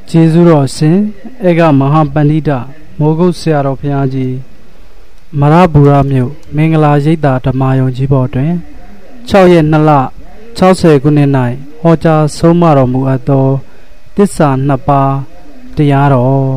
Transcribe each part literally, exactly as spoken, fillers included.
ကျေးဇူးတော်ရှင်ဧကမဟာပန္နိတမိုးကုတ်ဆရာတော်ဘုရားကြီးမရဘူရမြို့မင်္ဂလာရိပ်သာဓမ္မယုံကြီးဘော်တွင်၆ရက်နှစ်လ၆၀ခုနှစ်၌ဟောကြားဆုံးမတော်မူအပ်သောသစ္စာနှစ်ပါးတရားတော်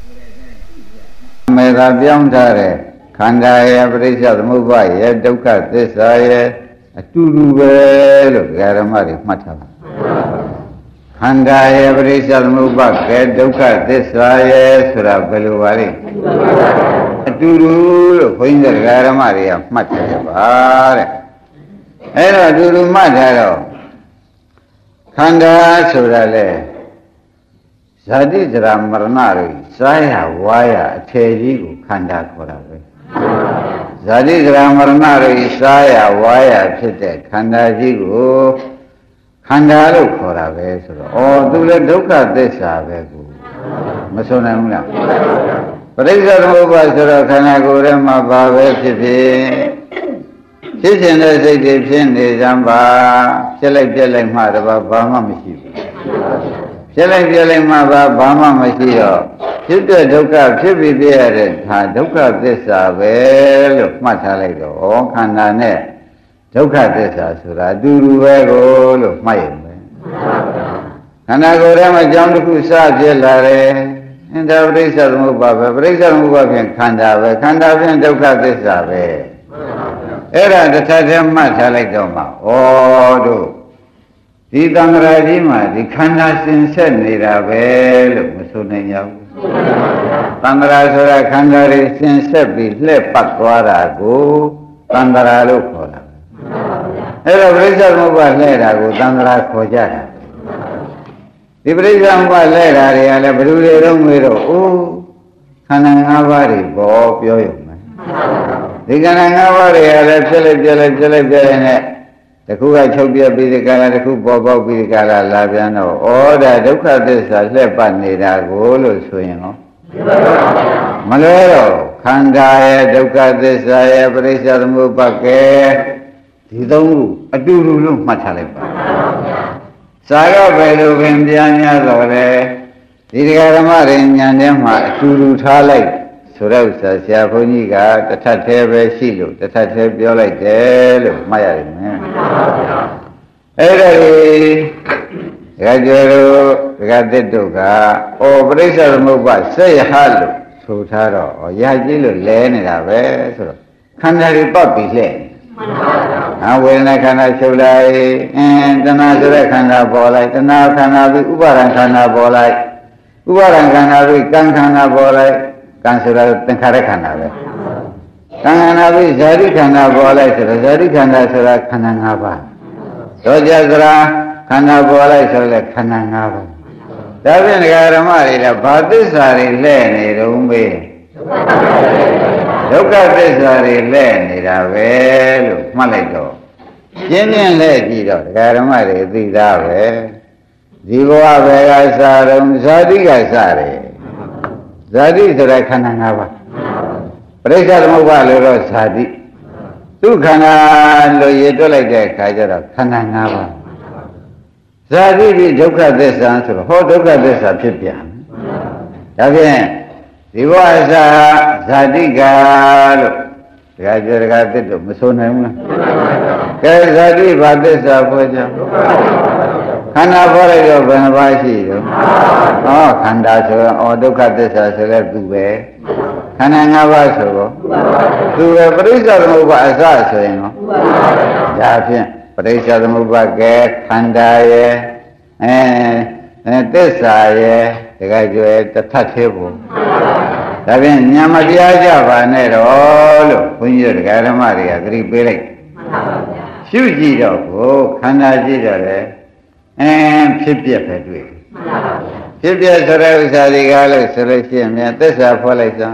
မေသာပြောင်းထားတဲ့ခန္ဓာရဲ့ပရိစ္ဆေသမုပ္ပါရဲ့ဒုက္ခသစ္စာရဲ့အတူတူပဲလို့ဓမ္မတွေမှတ်ထားပါခန္ဓာရဲ့ပရိစ္ဆေသမုပ္ပါကဲဒုက္ခသစ္စာရဲ့ဆိုတာဘယ်လိုပါလဲအတူတူလို့ခွင်းတဲ့ဓမ္မတွေကမှတ်ထားကြပါတဲ့အဲ့တော့အတူတူမှတ်ထားတော့ခန္ဓာဆိုတာလေဇာတိဇရာမရဏတွေစားရဝါရအထေကြီးကိုခန္ဓာခေါ်တာပဲဇာတိဇရာမရဏတွေစားရဝါရဖြစ်တဲ့ခန္ဓာကြီးကိုခန္ဓာလို့ခေါ်တာပဲဆိုတော့ဩသူလည်းဒုက္ခသစ္စာပဲကိုမဆုံးနိုင်ဘူးလားပရိစ္ဆေသမုပ္ပါဆိုတော့ခန္ဓာကိုယ်ထဲမှာဘာပဲဖြစ်ဖြစ်ဖြစ်ရှင်တဲ့စိတ်တွေဖြစ်နေကြပါဖြစ်လိုက်ပြက်လိုက်မှတော့ဘာမှမရှိဘူးဖြစ်လိုက်ပြက်လိုက်မှဘာဘာမှမရှိတော့ဖြစ်တဲ့ဒုက္ခဖြစ်ပြီးပြရတဲ့ဒါဒုက္ခသစ္စာပဲလို့မှတ်ထားလိုက်တော့ဩခန္ဓာနဲ့ဒုက္ခသစ္စာဆိုတာအတူတူပဲကိုလို့မှတ်ရင်ပဲခန္ဓာကိုယ်ထဲမှာကြောင်းတစ်ခုစဖြစ်လာတယ်အင်္ဒပရိစ္ဆေသမုပ္ပါပဲပရိစ္ဆေသမုပ္ပါဖြင့်ခန္ဓာပဲခန္ဓာဖြင့်ဒုက္ခသစ္စာပဲအဲ့ဒါတစ်ထပ်တည်းမှတ်ထားလိုက်တော့မှဩတို့ဒီသံဃာကြီးမှာဒီခန္ဓာစင်ဆက်နေတာပဲလို့မဆိုနိုင်ကြဘူးသံဃာဆိုတာခန္ဓာတွေစင်ဆက်ပြီးလှည့်ပတ်သွားတာကိုသံဃာလို့ခေါ်တာအဲ့တော့ပရိစ္ဆေသမုပ္ပါလှည့်တာကိုသံဃာခေါ်ကြတာဒီပရိစ္ဆေသမုပ္ပါလှည့်တာတွေကလည်းဘယ်သူတွေတော့မေးတော့အိုးခန္ဓာ၅ပါးတွေပေါ်ပြောရုံပဲဒီခန္ဓာ၅ပါးတွေကလည်းဖြစ်လိုက်ပြက်လိုက်ပြက်လိုက်ပြက်လိုက်နဲ့တခုကချုပ်ပြပြီးဒီကလာတခုပေါ်ပေါက်ပြီးဒီကလာလာပြန်တော့ဩဒါဒုက္ခသစ္စာလှည့်ပတ်နေတာကိုလို့ဆိုရင်ဟောမလွဲတော့ခန္ဓာရဲ့ဒုက္ခသစ္စာရဲ့ပရိစ္ဆေသမုပ္ပါကဲဒီသုံးခုအတူတူလို့မှတ်ထားလိုက်ပါစာရပဲလို့ပင်ပြန်များတော့လေဒီတရားဓမ္မတွေဉာဏ်ထဲမှာအတူတူထားလိုက်ဆိုတော့ဆရာဘုန်းကြီးကတထပ်သေးပဲရှိလို့တထပ်သေးပြောလိုက်တယ်လို့မှတ်ရတယ်မင်းအဲ့ဒါဒီဒကာကျော်တို့ဒကာသစ်တို့ကဩပရိစ္ဆေသမုပ္ပါစေယဟလို့ဆိုထားတော့ဩရာကြီးလို့လဲနေတာပဲဆိုတော့ခန္ဓာတွေပတ်ပြီးလှဲ့အဝေဒနာခန္ဓာချုပ်လိုက်အင်းတဏှာဆိုတဲ့ခန္ဓာပေါ်လိုက်တဏှာခန္ဓာပြီးဥပါဒံခန္ဓာပေါ်လိုက်ဥပါဒံခန္ဓာပြီးကံခန္ဓာပေါ်လိုက်ကံဆိုတာသင်္ခါရခန္ဓာပဲကံခန္ဓာပြီးဇာတိခန္ဓာပေါ်လိုက်ဆိုတော့ဇာတိခန္ဓာဆိုတာခန္ဓာ၅ပါးဒေါကြစရာခန္ဓာပေါ်လိုက်ဆိုလဲခန္ဓာ၅ပါးဒါဖြင့်ဒကာဓမ္မတွေကဘာသစ္စာတွေလဲနေတုံးမေးဒုက္ခသစ္စာတွေလဲနေတာပဲလို့မှတ်လိုက်တော့ပြင်းပြင်းလဲကြည့်တော့ဒကာဓမ္မတွေသိသားပဲဒီဘဝဘယ်ကစားတော့ဇာတိကစားတယ်ဇာတိဆိုတဲ့ခန္ဓာ၅ပါးပရိစ္ဆေသမုပ္ပါလို့တော့ဇာတိသူခန္ဓာလို့ရည်တွက်လိုက်တဲ့အခါကျတော့ခန္ဓာ၅ပါးဇာတိဒီဒုက္ခသစ္စာဆိုတော့ဟောဒုက္ခသစ္စာဖြစ်ပြန်ဒါဖြင့်ဒီဘဝအစဇာတိကလို့ဒကာကျော်ဒကာသစ်တို့မဆိုနိုင်ဘူးလားကဲဇာတိဘာသစ္စာဖွဲ့ကြခန္ဓာပေါ်လိုက်တော့ဘယ်နှပါးရှိတော့ဩခန္ဓာဆိုတော့ဩဒုက္ခသစ္စာဆိုလဲသူပဲခန္ဓာ၅ပါးဆိုတော့သူပဲပရိစ္ဆေသမုပ္ပါအစဆိုရင်ရောဒါဖြင့်ပရိစ္ဆေသမုပ္ပါကဲခန္ဓာရဲ့အဲသစ္စာရဲ့တခါကျွဲတစ်ထပ်သေးဘူးဒါဖြင့်ညာမတရားကြပါနဲ့တော့လို့ဘုန်းကြီးတို့ဒကာဓမ္မတွေကသတိပေးလိုက်ရှုကြည့်တော့ကိုခန္ဓာကြည့်တော့လေအဲဖြစ်ပြက်ပဲတွေ့ဖြစ်ပြက်ဆိုတဲ့ဥစ္စာတွေကလည်းဆိုလို့ရှိရင်မြန်သစ္စာဖော်လိုက်စမ်း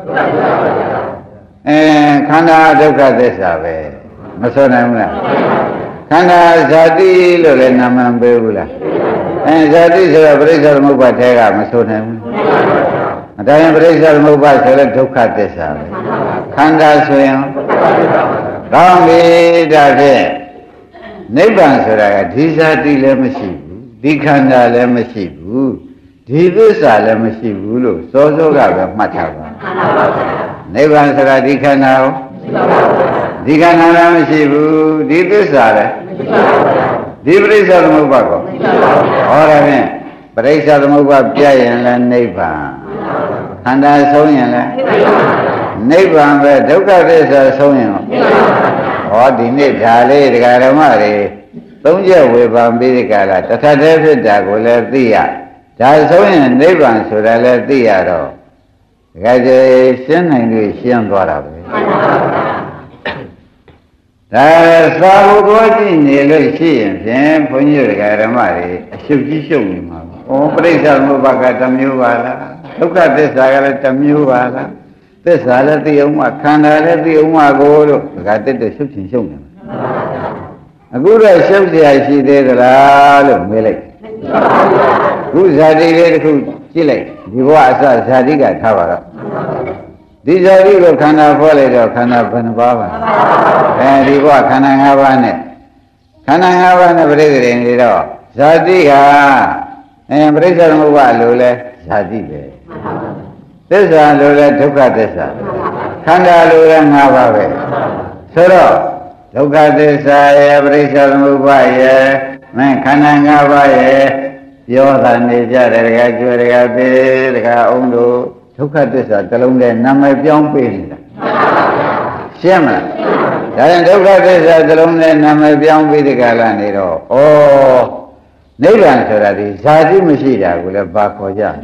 အဲခန္ဓာဒုက္ခသစ္စာပဲမဆိုနိုင်ဘူးလားခန္ဓာဇာတိလို့လည်းနာမည်ပေးဘူးလားအဲဇာတိဆိုတော့ပရိစ္ဆေသမုပ္ပါထဲကမဆိုနိုင်ဘူးအတိုင်းပရိစ္ဆေသမုပ္ပါဆိုလည်းဒုက္ခသစ္စာပဲခန္ဓာဆိုရင်ကောင်းပြီဒါဖြင့်နိဗ္ဗာန်ဆိုတာကဒီဇာတိလည်းမရှိဘူးဒီခန္ဓာလည်းမရှိဘူးဒီသစ္စာလည်းမရှိဘူးလို့စောစောကပဲမှတ်ထားပါနိဗ္ဗာန်ဆိုတာဒီခန္ဓာကိုဒီခန္ဓာလည်းမရှိဘူးဒီသစ္စာလည်းဒီပရိစ္ဆေသမုပ္ပါကောဟောရဖြင့်ပရိစ္ဆေသမုပ္ပါပြည့်ရင်လည်းနိဗ္ဗာန်ခန္ဓာဆုံးရင်လည်းနိဗ္ဗာန်ပဲဒုက္ခသစ္စာဆုံးရင်ဟောဒီနေ့ဒါလေးဒကာဓမ္မတွေသုံးချက်ဝေဖန်ပြီးဒီကလာတထတည်းဖြစ်တာကိုလည်းသိရဒါဆုံးရင်နိဗ္ဗာန်ဆိုတာလည်းသိရတော့ဒကာကြီးရှင်းနိုင်လို့ရှင်းသွားတာပဲဒါသာဘုဘောကြည့်နေလို့ရှိရင်ဖြင့်ဘုန်းကြီးဒကာဓမ္မတွေအရှုပ်ကြီးရှုပ်နေမှာဩပရိစ္ဆေသမုပ္ပါကတစ်မျိုးပါလားဒုက္ခသစ္စာကလည်းတစ်မျိုးပါလားသစ္စာလည်းသိအောင်မှခန္ဓာလည်းသိအောင်မှကိုလို့ဒကာတက်တက်ရှုပ်ချင်ရှုပ်နေမှာအခုတော့ရှုပ်เสียရှိသေးသလားလို့မေးလိုက်ခုဇာတိလေးတစ်ခုကြည့်လိုက်ဒီဘဝအစဇာတိကထားပါတော့ဒီဇာတိကိုခန္ဓာဖွဲ့လိုက်တော့ခန္ဓာဘယ်နှပါးပါအဲဒီဘဝခန္ဓာ၅ပါးနဲ့ခန္ဓာ၅ပါးနဲ့ပြိတ္တိနေတော့ဇာတိကအဲပရိစ္ဆေသမုပ္ပါလို့လဲဇာတိပဲသစ္စာလို့လဲဒုက္ခသစ္စာခန္ဓာလို့လဲ၅ပါးပဲဆိုတော့ဒုက္ခသစ္စာရဲ့ပရိစ္ဆေသမုပ္ပါရဲ့မင်းခန္ဓာ၅ပါးရဲ့ပြောတာနေကြတယ်တကယ်ကျွဲတကယ်သေးတကယ်အောင်တို့ဒုက္ခသစ္စာတစ်လုံးနဲ့နာမည်ပြောင်းပေးနေတာရှင်းမလားဒါရင်ဒုက္ခသစ္စာတစ်လုံးနဲ့နာမည်ပြောင်းပေးဒီကလာနေတော့ဩနိဗ္ဗာန်ဆိုတာဒီဇာတိမရှိတာကိုလည်းဘာခေါ်ကြ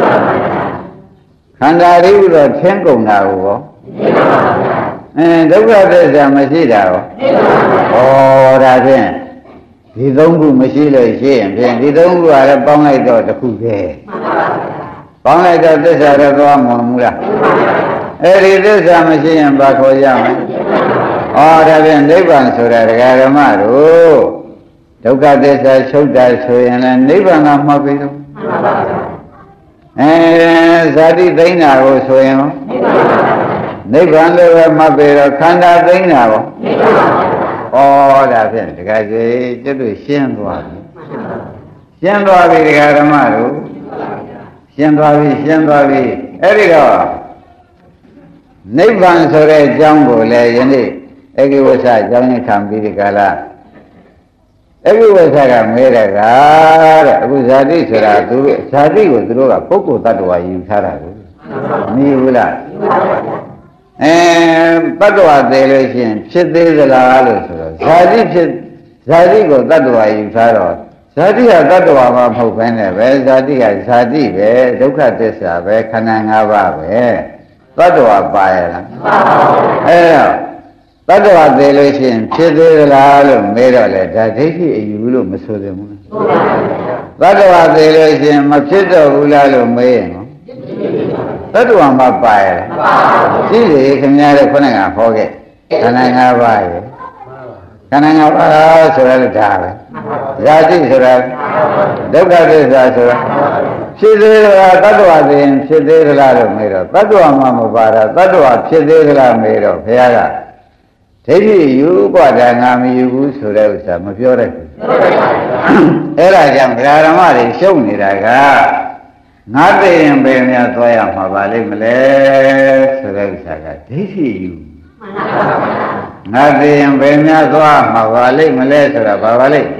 ခန္ဓာရိဟုတော့ထင်းကုန်တာကိုဟောအင်းဒုက္ခသစ္စာမရှိတာဟောဩဒါဖြင့်ဒီသုံးခုမရှိလို့ရှိရင်ဖြင့်ဒီသုံးခုကလည်းပေါင်းလိုက်တော့တစ်ခုပဲပေါင်းလိုက်တော့သစ္စာတော့သွားမှာမဟုတ်လားအဲ့ဒီသစ္စာမရှိရင်ဘာခေါ်ကြမလဲဩဒါဖြင့်နိဗ္ဗာန်ဆိုတာဒကာဓမ္မတို့ဒုက္ခသစ္စာချုပ်တာဆိုရင်လည်းနိဗ္ဗာန်ကမှတ်ပြီတော့အဲဇာတိသိမ့်တာကိုဆိုရင်နိဗ္ဗာန်လည်းပဲမှတ်ပြီတော့ခန္ဓာသိမ့်တာကိုဩဒါဖြင့်ဒကာကြီးကျွတ်တို့ရှင်းသွားပြီရှင်းသွားပြီဒကာဓမ္မတို့ရှင်းသွားပြီရှင်းသွားပြီအဲ့ဒီတော့နိဗ္ဗာန်ဆိုတဲ့အကြောင်းကိုလည်းယနေ့အကိဝဆအကြောင်းရခံပြီးဒီကလာအကိဝဆကမဲတဲ့ကတဲ့အခုဇာတိဆိုတာသူဇာတိကိုသူတို့ကပုဂ္ဂိုလ်တ attva ယူထားတာကိုမယူဘူးလားအဲတ attva သေးလို့ရှိရင်ဖြစ်သေးသလားလို့ဆိုတော့ဇာတိဖြစ်ဇာတိကိုတ attva ယူထားတော့ဇာတိကတ attva မှာမဟုတ်ဘဲနဲ့ပဲဇာတိကဇာတိပဲဒုက္ခသစ္စာပဲခန္ဓာ၅ပါးပဲတ attva ပါရလားအဲတော့တ attva သေးလို့ရှိရင်ဖြစ်သေးသလားလို့မေးတော့လေဒါဒိဋ္ဌိအယူလို့မဆိုသင့်ဘူးလားတ attva သေးလို့ရှိရင်မဖြစ်တော့ဘူးလားလို့မေးရင်တ attva မှာပါရလားရှိလေခင်ဗျားတို့ခုနကဟောခဲ့ခန္ဓာ၅ပါးရဲ့ခန္ဓာ၅ပါးဆိုတာလည်းဒါပဲဇာတိဆိုတာဒုက္ခသစ္စာဆိုတာဖြစ်သေးသလားတ attva သိရင်ဖြစ်သေးသလားလို့မေးတော့တ attva မှမပါတာတ attva ဖြစ်သေးသလားမေးတော့ဘုရားကဒိဋ္ဌိယူกว่าဒါငါမယူဘူးဆိုတဲ့ဥစ္စာမပြောတတ်ဘူးအဲ့ဒါကြောင့်ဓမ္မတွေရှုပ်နေတာကငါသိရင်ဘယ်များသွားရမှာပါလိမ့်မလဲဆိုတဲ့ဥစ္စာကဒိဋ္ဌိယူငါသိရင်ဘယ်များသွားမှာပါလိမ့်မလဲဆိုတာဘာပါလိမ့်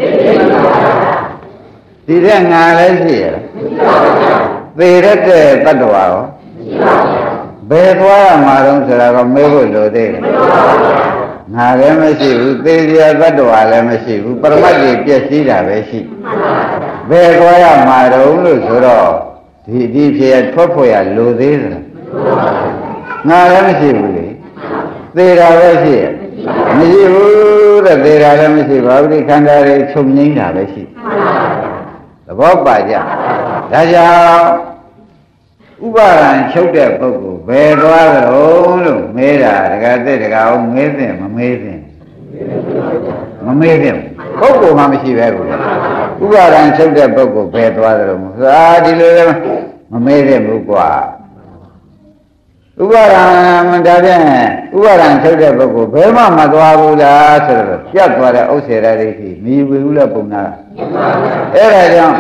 ဒီတဲ့ငါလည်းရှိရလားသေရတဲ့တ attva ရောဘယ်သွားရမှာတော့ဆိုတာကမေးဖို့လိုသေးတယ်ငါလည်းမရှိဘူးသေစရာတ attva လည်းမရှိဘူးပရမတ်ကြီးပြည့်စည်တာပဲရှိဘယ်သွားရမှာတော့လို့ဆိုတော့ဒီဒီဖြစ်ထွက်ဖို့ရလိုသေးသလားငါလည်းမရှိဘူးလေသေတာပဲရှိရမရှိဘူးတဲ့သေတာလည်းမရှိပါဘူးဒီခန္ဓာတွေချုပ်ငိမ့်တာပဲရှိသဘောပါကြဒါကြောင့်ဥပါဒံချုပ်တဲ့ပုဂ္ဂိုလ်ဘယ်သွားကြလို့မေးတာတကယ်တဲ့တကယ်အောင်မေးတဲ့မမေးတဲ့မမေးတဲ့ပုဂ္ဂိုလ်မှမရှိပဲဘူးဥပါဒံချုပ်တဲ့ပုဂ္ဂိုလ်ဘယ်သွားကြလို့ဟာဒီလိုလည်းမမေးတဲ့ဘူးကွာဥပါဒံဒါဖြင့်ဥပါဒံချုပ်တဲ့ပုဂ္ဂိုလ်ဘယ်မှမသွားဘူးလားဆိုတော့ပြတ်သွားတဲ့ဥစ္စေရဒိဋ္ဌိမယူဘူးလားပုံနာအဲ့ဒါကြောင့်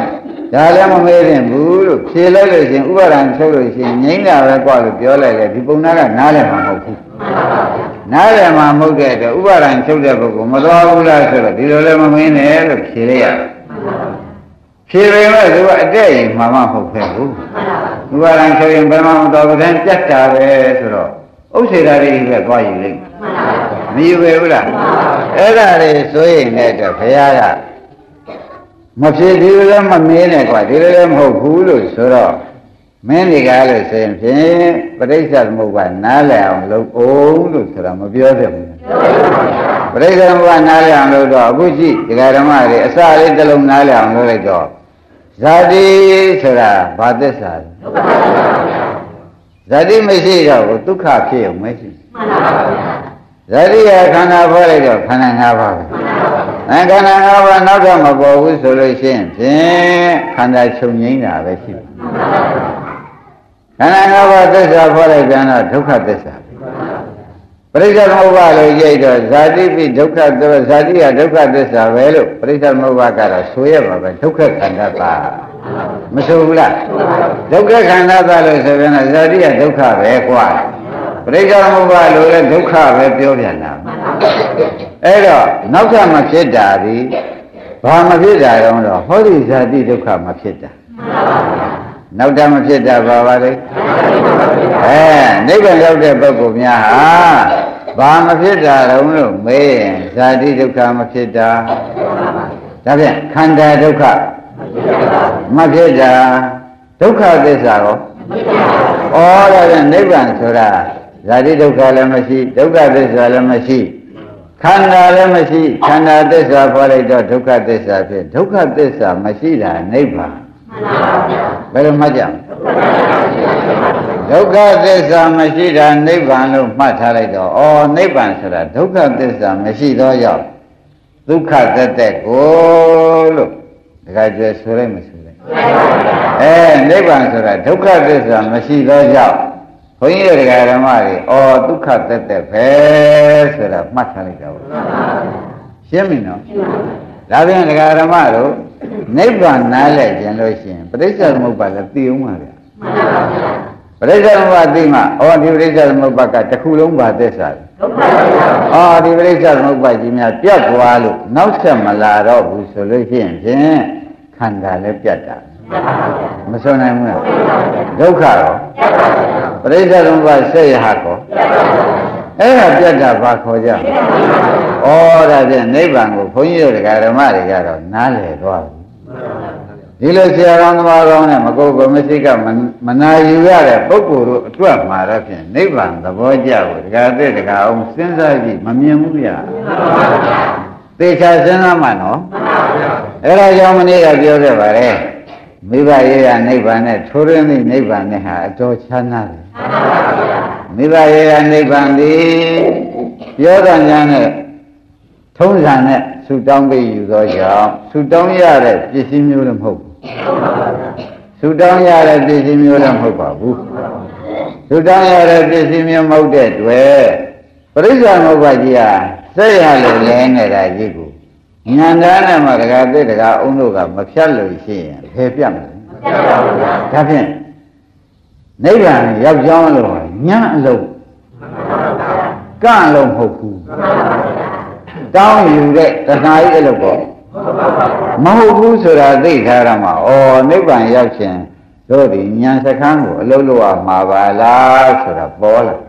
ဒါလည်းမမေးရင်ဘူးလို့ဖြေလိုက်လို့ရှင်ဥပါဒံချုပ်လို့ရှင်ငိမ့်တာပဲกว่าလို့ပြောလိုက်လေဒီပုံနာကနားလည်မှာမဟုတ်ဘူးနားလည်မှာမဟုတ်တဲ့အတွက်ဥပါဒံချုပ်တဲ့ပုဂ္ဂိုလ်မတော်ဘူးလားဆိုတော့ဒီလိုလည်းမမင်းနဲ့လို့ဖြေလိုက်ရတယ်ဖြေပေမဲ့သူကအတဲ့ရင်မှမဟုတ်ခဲ့ဘူးဥပါဒံချုပ်ရင်ဘယ်မှမတော်ဘူးတဲ့ပြတ်တာပဲဆိုတော့ဥစ္စေတာတွေပဲသွားယူလိုက်မယူပဲဘူးလားအဲ့ဒါတွေဆိုရင်လည်းတော့ဘုရားကမဖြစ်ဒီလိုလည်းမမင်းနဲ့ကွာဒီလိုလည်းမဟုတ်ဘူးလို့ဆိုတော့မင်းတွေကလို့ဆိုရင်ဖြင့်ပရိစ္ဆေသမုပ္ပါနားလည်အောင်လုပ်အောင်လို့ဆိုတာမပြောသင့်ဘူးပရိစ္ဆေသမုပ္ပါနားလည်အောင်လုပ်တော့အခုကြည့်ဒကာဓမ္မတွေအစလေးတစ်လုံးနားလည်အောင်လုပ်လိုက်တော့ဇာတိဆိုတာဘာသစ္စာလဲဇာတိမရှိတော့ဘူးဒုက္ခဖြစ်အောင်မရှိဇာတိရခန္ဓာဖွဲ့လိုက်တော့ခန္ဓာ၅ပါးပဲအဲခန္ဓာ၅ပါးနောက်တော့မပေါ်ဘူးဆိုလို့ရှိရင်ဖြင့်ခန္ဓာချုပ်ငိမ့်တာပဲရှိတယ်ခန္ဓာ၅ပါးသစ္စာဖွဲ့လိုက်ပြန်တော့ဒုက္ခသစ္စာပရိစ္ဆေသမုပ္ပါလို့ကြိတ်တော့ဇာတိပိဒုက္ခသစ္စာဇာတိကဒုက္ခသစ္စာပဲလို့ပရိစ္ဆေသမုပ္ပါကတော့ဆိုရပါပဲဒုက္ခခန္ဓာပါမဆိုဘူးလားဒုက္ခခန္ဓာပါလို့ဆိုပြန်တော့ဇာတိကဒုက္ခပဲကွာပရိစ္ဆေသမုပ္ပါလို့လည်းဒုက္ခပဲပြောပြန်တာအဲ့တော့နောက်ထပ်မဖြစ်တာဒီဘာမဖြစ်တာတော့ဟောဒီဇာတိဒုက္ခမဖြစ်တာနောက်ထပ်မဖြစ်တာဘာပါလဲအဲနိဗ္ဗာန်ရောက်တဲ့ပုဂ္ဂိုလ်များဟာဘာမဖြစ်တာတော့လို့မေးရင်ဇာတိဒုက္ခမဖြစ်တာဒါဖြင့်ခန္ဓာဒုက္ခမဖြစ်တာဒုက္ခသစ္စာရောဩဒါဖြင့်နိဗ္ဗာန်ဆိုတာဇာတိဒုက္ခလည်းမရှိဒုက္ခသစ္စာလည်းမရှိခန္ဓာလည်းမရှိခန္ဓာသစ္စာပေါ်လိုက်တော့ဒုက္ခသစ္စာဖြစ်ဒုက္ခသစ္စာမရှိတာနိဗ္ဗာန်ဘယ်လိုမှတ်ကြဒုက္ခသစ္စာမရှိတာနိဗ္ဗာန်လို့မှတ်ထားလိုက်တော့ဩနိဗ္ဗာန်ဆိုတာဒုက္ခသစ္စာမရှိသောကြောင့်ဒုက္ခတတ်တဲ့ကိုလို့ဒါကြကျွဲဆိုလိုက်မဆိုလိုက်အဲနိဗ္ဗာန်ဆိုတာဒုက္ခသစ္စာမရှိသောကြောင့်ဘုန်းကြီးတို့ဓမ္မတွေဩဒုက္ခတတ်တဲ့ပဲဆိုတာမှတ်ထားလိုက်တော့ရှင်းပြီနော်ဒါပြန်ဓမ္မတို့နိဗ္ဗာန်နားလဲကျင်လို့ရှိရင်ပဋိစ္စသမုပ္ပါလည်းသိအောင်ပါဗျာပဋိစ္စသမုပ္ပါသိမှဩဒီပဋိစ္စသမုပ္ပါကတစ်ခုလုံးပါသစ္စာလေဩဒီပဋိစ္စသမုပ္ပါကြီးများပြတ်သွားလို့နောက်ဆက်မလာတော့ဘူးဆိုလို့ရှိရင်ဖြင့်ခန္ဓာလည်းပြတ်တာမဆုံးနိုင်ဘူးလားဒုက္ခရောပရိစ္ဆေသမုပ္ပါဆက်ရဟကောအဲ့ဒါပြတ်တာဘာခေါ်ကြဩဒါဖြင့်နိဗ္ဗာန်ကိုဘုန်းကြီးတို့ဓမ္မတွေကတော့နားလည်သွားပြီဒီလိုဆရာကောင်းသမားကောင်းနဲ့မကုတ်ကမရှိကမနာယူရတဲ့ပုဂ္ဂိုလ်တို့အတွက်မှာတော့ဖြင့်နိဗ္ဗာန်သဘောကျဖို့ဒကာတဲ့ဒကာအောင်စဉ်းစားကြည့်မမြင်ဘူးဗျာသေချာစဉ်းစားမှနော်အဲ့ဒါကြောင့်မနေ့ကပြောခဲ့ပါလေမိဘရေးရနိဗ္ဗာန်နဲ့ထိုးရင်းသည့်နိဗ္ဗာန်နဲ့ဟာအတော်ချမ်းသာတယ်မိဘရေးရနိဗ္ဗာန်ဒီပြောတာညာနဲ့ထုံးစံနဲ့ဆူတောင်းပေးယူသောကြောင့်ဆူတောင်းရတဲ့ပစ္စည်းမျိုးလည်းမဟုတ်ဘူးဆူတောင်းရတဲ့ပစ္စည်းမျိုးလည်းမဟုတ်ပါဘူးဆူတောင်းရတဲ့ပစ္စည်းမျိုးမဟုတ်တဲ့တွေ့ပရိစ္ဆေသမုပ္ပါကြီးဟာစိတ်ရလေလဲနေတာကြီးကိုဉာဏ်သားနဲ့မှတကားသိတကားအုံးတို့ကမဖြတ်လို့ရှိရင်ဖယ်ပြတ်မလဲဒါဖြင့်နိဗ္ဗာန်ရောက်ကြောင်းလို့ဉာဏ်အလုံးကန့်လုံးမဟုတ်ဘူးတောင်းယူတဲ့တဏှာကြီးအလုပ်ပေါ့မဟုတ်ဘူးဆိုတာသိထားရမှာဩနိဗ္ဗာန်ရောက်ခြင်းတို့ဒီဉာဏ်စခန်းကိုအလုပ်လုပ်ရမှာပါလားဆိုတာပေါ်လာ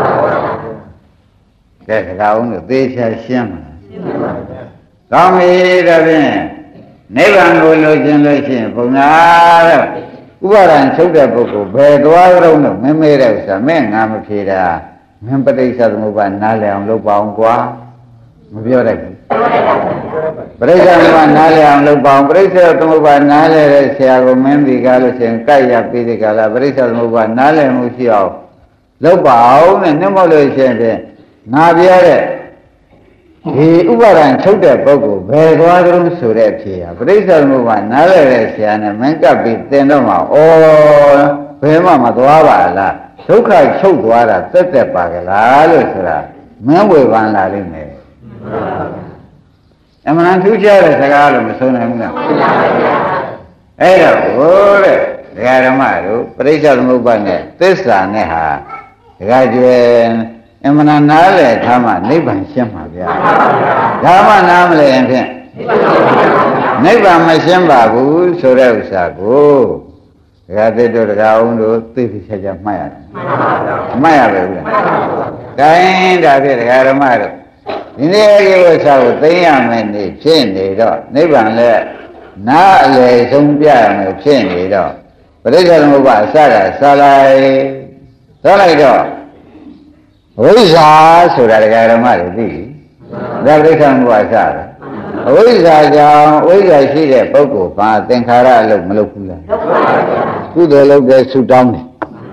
ကဲတကားအောင်လို့သေချာရှင်းမှာကောင်းပြီဒါဖြင့်နိဗ္ဗာန်ကိုလိုချင်လို့ရှိရင်ဘုရားတဲ့ဥပါဒံချုပ်တဲ့ပုဂ္ဂိုလ်ဘယ်သွားကြုံလို့မင်းမေးတဲ့ဥစ္စာမဲ့ငါမဖြေတာမင်းပဋိစ္စသမုပ္ပါနားလည်အောင်လုပ်ပါအောင်ကွာမပြောတတ်ဘူးပဋိစ္စသမုပ္ပါနားလည်အောင်လုပ်ပါအောင်ပဋိစ္စသမုပ္ပါနားလည်တဲ့ဆရာကိုမင်းဒီကားလို့ရှိရင်ကြိုက်ရပြီးဒီကလာပဋိစ္စသမုပ္ပါနားလည်မှုရှိအောင်လုပ်ပါအောင်နဲ့နှမဟုတ်လို့ရှိရင်ဖြင့်ငါပြောတဲ့ဒီဥပါဒံချုပ်တဲ့ပုဂ္ဂိုလ်ဘယ်သွားကြုံဆိုတဲ့အဖြေဟာပဋိစ္စသမုပ္ပါနားလည်တဲ့ဆရာနဲ့မင်းကပ်ပြီးသင်တော့မှာဩဘယ်မှမသွားပါလားဒုက္ခချုပ်သွားတာသက်သက်ပါကလားလို့ဆိုတာမင်းဝေဖန်လာလိမ့်မယ်အမှန်ထူးခြားတဲ့စကားလို့မဆုံးနိုင်ဘူးလားအဲ့တော့ဘိုးတဲ့ဒကာဓမ္မတို့ပရိစ္ဆေသမုပ္ပါဒ်နဲ့သစ္စာနဲ့ဟာဒကာကျွယ်အမှန်နားလေထားမှနိဗ္ဗာန်ရှင်းမှာဗျာဒါမှနားမလဲရင်ဖြင့်နိဗ္ဗာန်မရှင်းပါဘူးဆိုတဲ့ဥစ္စာကိုဒကာသစ်တို့ဒကာအောင်တို့သိသိချာချာမှတ်ရတယ်မှတ်ရပဲဘူးလားဒါရင်ဒါဖြင့်ဒကာဓမ္မတို့ဒီနေ့ဒီဥစ္စာကိုသိရမယ်နေဖြစ်နေတော့နိဗ္ဗာန်လည်းနားအလေဆုံးပြရမယ်ဖြစ်နေတော့ပရိစ္ဆေသမုပ္ပါဒ်အစကစားလိုက်စားလိုက်တော့ဝိဇ္ဇာဆိုတာဒကာဓမ္မတွေသိပြီဒါပရိစ္ဆေသမုပ္ပါဒ်စားတယ်အဝိဇ္ဇာကြောင့်ဝိဇ္ဇာရှိတဲ့ပုဂ္ဂိုလ်ဘာသင်္ခါရအလုပ်မလုပ်ဘူးလားကုသိုလ်လုပ်တဲ့ဆုတောင်းတယ်